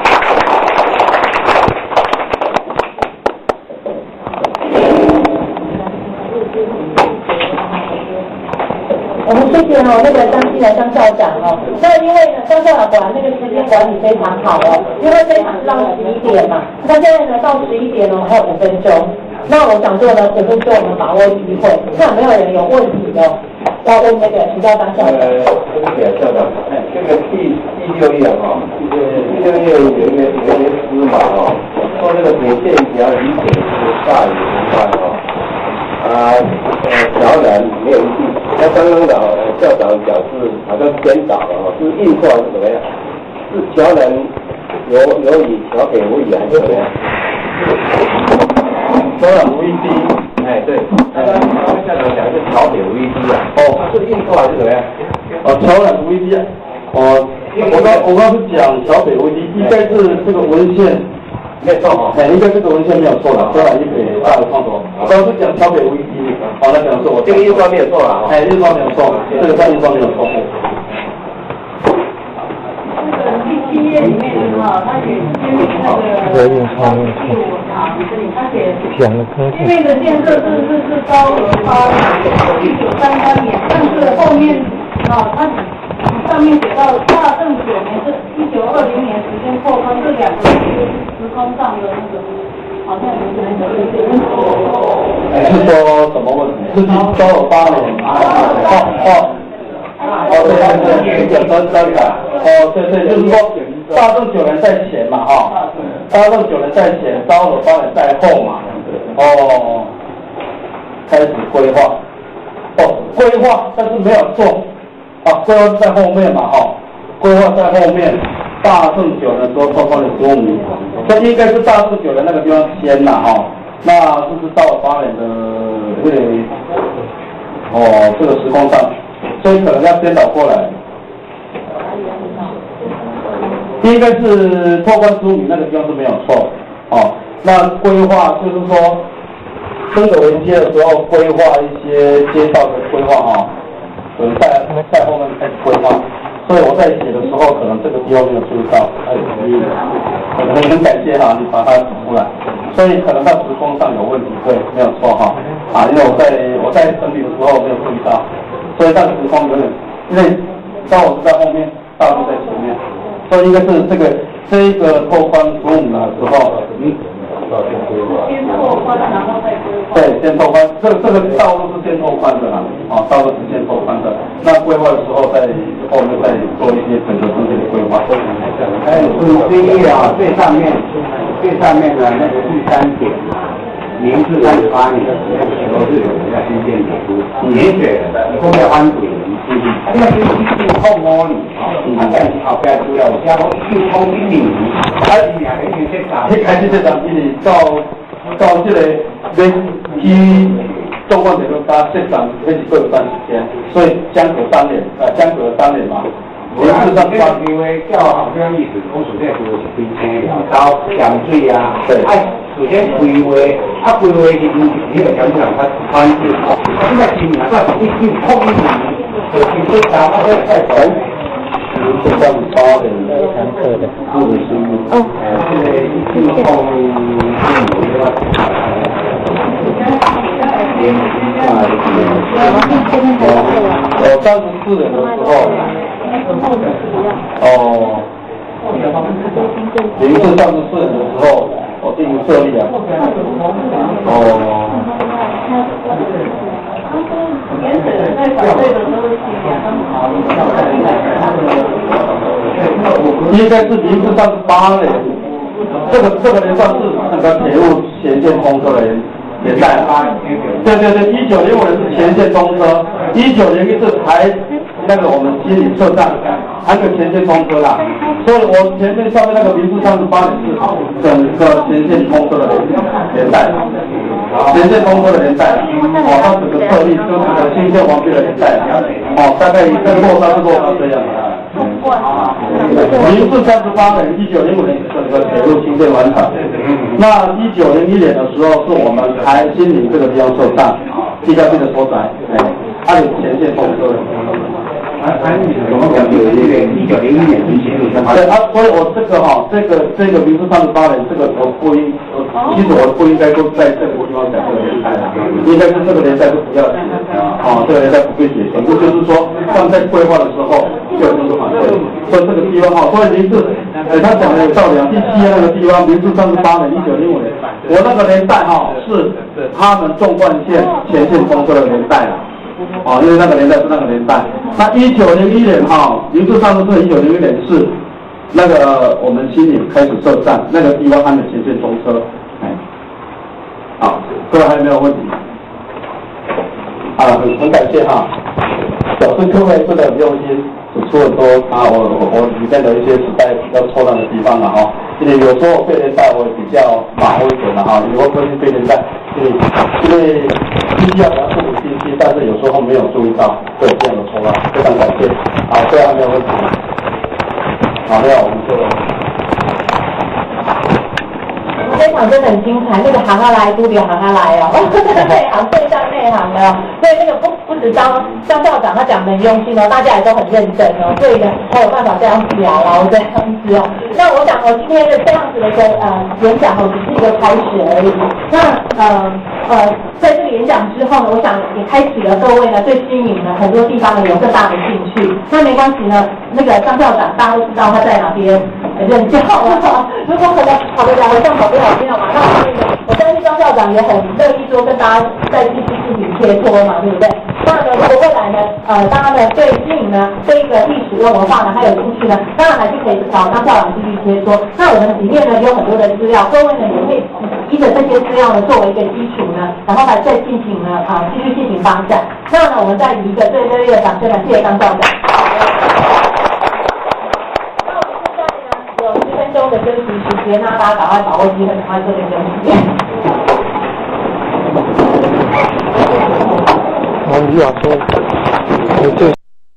[SPEAKER 2] 我们谢谢哦，那个张继来张校长哦。那因为呢，张校长果然那个时间管理非常好哦，因为这一场是到十一点嘛，那现在呢到十一点哦还有五分钟。那我想说呢，五分钟我们把握机会，看有没有人有问题的，要问那个请教张校长。
[SPEAKER 4] 呃，对不起啊，校长，这个第第六页哈，第六页有一个有一个司马哈，说这个铁线条理解是大于大哈。啊，呃，条栏没有一定。那刚刚的校长表示好像颠倒了哈，是印错还是怎么样？是条栏有有以条给无以还是怎么样？
[SPEAKER 3] 条栏无一滴，
[SPEAKER 4] 哎对，刚刚刚刚校长讲是条给无一滴啊。哦，是印错还是怎么样？
[SPEAKER 3] 哦，条栏无一滴，哦，我刚我刚是讲条北无一滴，应该是这个文献。
[SPEAKER 4] 没错哈，
[SPEAKER 3] 哎，应该这个文献没有错了，虽然一北大的创作，我刚是讲桥北无一滴，好，那讲是我
[SPEAKER 4] 这个印刷没有错了，
[SPEAKER 3] 哎，印刷没有错，这个在印刷没有错。
[SPEAKER 5] 那个第七页里面哈，他写因为那个第五行这里他写因为的建设是是是高额发一九三三年，但是后面啊他。上面写到大正九年是一九二零年时间扩宽，这两个时空上的那个好像有点有一点问题。
[SPEAKER 3] 是说什么问题？是高了八年。哦哦哦，对对对，对对对，哦对对，就是说大正九年在前嘛哈，大正九年在前，高了八年在后嘛。哦，开始规划。哦，规划，但是没有做。啊，规划在后面嘛，哈、哦，规划在后面。大正九年多拓宽了十五米，这应该是大正九年那个地方先啦，哈、哦。那是不是到了八年的这个哦这个时空上，所以可能要颠倒过来。应该是拓宽十五米那个地方是没有错，哦。那规划就是说，升格为街的时候规划一些街道的规划，哈、哦。可能在在后面开始规划，所以我在写的时候，可能这个地方没有注意到，哎，可能很感谢哈，你把它指出来，所以可能在时空上有问题，对，没有错哈，啊，因为我在我在整理的时候没有注意到，所以那个时空有点，因为当我是在后面，大陆在前面，所以应该是这个这一个拓宽十五米的时候，嗯。
[SPEAKER 5] 先拓宽，然后再规划。
[SPEAKER 3] 对，先拓宽，这这个道路是先拓宽的啦，哦，道路是先拓宽的。那规划的时候，在后面再做一些整个整体的规划。
[SPEAKER 4] 还有是第一页啊，最上面
[SPEAKER 6] 最上面的那个第三点，明治三十八年的时候，都是有人在新建铁路，年雪的，以后要安水人，啊，这个是一九后五年，啊，但是后边主要有加到一九空一年，啊，一年的一些啥？
[SPEAKER 3] 一开始这站一直到到这个免去纵贯铁路搭这站，那是过一段时间，所以相隔三年，呃，相隔三年嘛。
[SPEAKER 6] 我是上关因为叫好像意思，我首先就是开车了，到江水啊，对，哎，首先规划，啊规划是那个江水人他翻译，现在今年那是一九空一年，就听说咱们在在
[SPEAKER 3] 是这样八的上课的，是不是？
[SPEAKER 6] 哦，现在一九空一年的话，连续下来
[SPEAKER 3] 我三十四年的时候。哦，零四三十四年的时候，我进入设立了。哦。
[SPEAKER 5] 原始人在反对的时候是
[SPEAKER 3] 应该是零四三十八年，这个这个年算是那个铁路全线通车的年代。对对对，一九零五年是全线通车，一九零一是才。那个我们心理测站还没有全线通车啦，所以我前面上面那个民国三十八年是整个全线通车的年代，全线通车的年代，哦，它整个设立就是整个新建完毕的年代，哦，大概跟落山是落山这样的。民国三十八年，一九零五年整个铁路新建完成，那一九零一年的时候是我们台新林这个地方设站，地下地的所在，哎，它有全线通车的。
[SPEAKER 6] 啊，我们讲有一个一九零一年之前，
[SPEAKER 3] 对啊，所以我这个哈、哦，这个这个民国三十八年，这个我不应，其实我不应该都在这个地方讲这个年代啦，应该是这个年代就不要写，哦，这个年代不必写，总之就是说，放在规划的时候就就是反对，所以这个地方哈、哦，所以民治，呃，他讲的有道理啊，第七页那个地方，民治三十八年，一九零五年，我那个年代哈、哦、是他们纵贯线全线通车的年代了。哦，因为那个年代是那个年代。那一九零一年哈，民治上市一九零一年是那个我们新里开始设站，那个地方还没全线通车。哎，好，各位还有没有问题？啊，很很感谢哈，表示各位真的很用心，指出很多啊，我我我里面的一些时代比较错乱的地方了哈。因为有时候被年代我比较马虎一点了哈，有时候是被年代，因为因为必须要把它处理清晰，但是有时候没有注意到，会有这样的错乱，非常感谢。好，这样没有问题。好，那我们就。
[SPEAKER 2] 这场真的很精彩，那个行下来，都流行下来哦，内行对上内行的哦，所以那个不不止张张校长他讲的很用心哦，大家也都很认真哦，所以呢才有办法这样聊哦，这样子哦。那我想我今天的这样子的一个呃演讲哦，只是一个开始而已。那呃呃，在这个演讲之后呢，我想也开启了各位呢对新营呢很多地方呢有更大的兴趣。那没关系呢，那个张校长大家都知道他在哪边任教了，如果可能跑得了回上跑不了。没有嘛？那我我相信张校长也很乐意说跟大家再继续具体切磋嘛，对不对？那呢，如果未来呢，呃，大家呢对新营呢对一个历史跟文化呢还有兴趣呢，当然还是可以找张校长继续切磋。那我们里面呢有很多的资料，各位呢也可以依着这些资料呢作为一个基础呢，然后来再进行呢啊继续进行发展。那呢，我们再以一个最热烈的掌声来谢谢张校长。分钟的休息时间，那大家赶快把握机会，赶快做点休息。
[SPEAKER 3] 我们要说，对，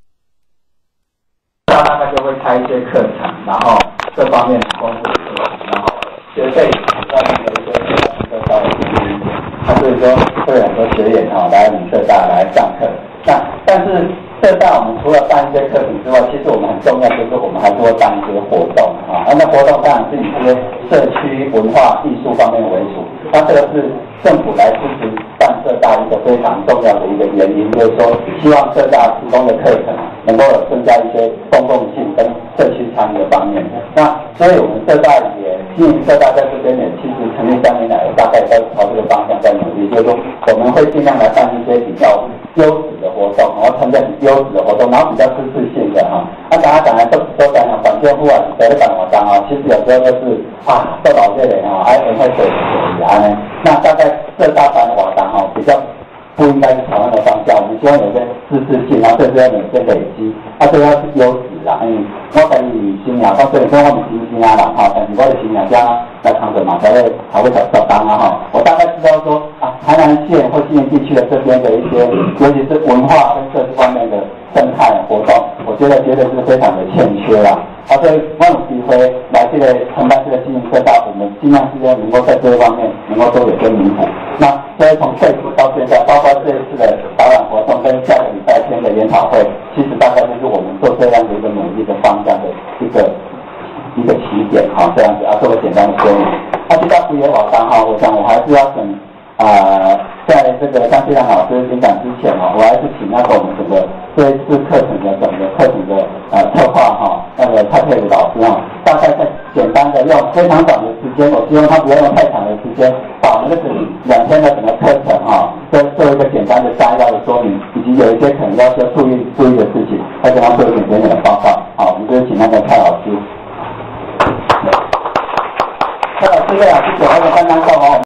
[SPEAKER 1] 大概就会开一些课程，然后这方面丰富的课程，然后学费上面的一些都稍微低一点。那所以说会有很多学员哈来我们社大来上课。那但是社大我们除了办一些课程之外，其实我们很重要就是我们还是会办一些活动啊。那活动当然是以这些社区文化艺术方面为主。那这个是政府来支持办社大一个非常重要的一个原因，就是说希望社大提供的课程能够有增加一些公共性跟社区参与的方面。那所以我们社大也，新营社大在这边也其实成立三年来，大概在朝这个方向在努力，就是说我们会尽量来办一些比较优质的活动，然后参加比优质的活动，然后比较知识性的哈。那大家当然都都在那关注师傅啊，在咧办活动哦，其实有时候就是啊，做老这人哦，还会会水水啊呢。那大概社大办活动哦，比较不应该是同样的方向，我们希望有些知识性，然后甚至要每天累积，啊，这要是优质啦。嗯，我跟你新娘，到这里说我们新新啊啦哈，但是我的新娘家来长者嘛，才会才会小小当啊哈。我大概知道说啊，台南县或新营地区的这边的一些，尤其是文化跟设施方面的生态活动，我觉得绝对是非常的欠缺啦。啊，所以我有机会来这个承办这个经营社大，我们尽量是能够在这一方面能够多有些弥补。那所以从最初到现在，包括这一次的导览活动跟下个礼拜天的研讨会，其实大概就是我们做这样的一个努力的方向的一个一个起点哈，这样子啊，做个简单的说明。那提到古野瓦当哈，我想我还是要请啊、呃，在这个张继亮老师演讲之前哦，我还是请那个我们整个这一次课程的整个课程的呃策划哈，那个蔡佩宇老师哈，大概在简单的用非常短的时间，我希望他不要用太长的时间，把我们这个两天的整个课程哈，做做一个简单的摘要的说明，以及有一些可能要需要注意注意的事情，再跟他做一点简短的报告。好，我们就请那个蔡老师。蔡老师，蔡老师讲那个刚刚说哦。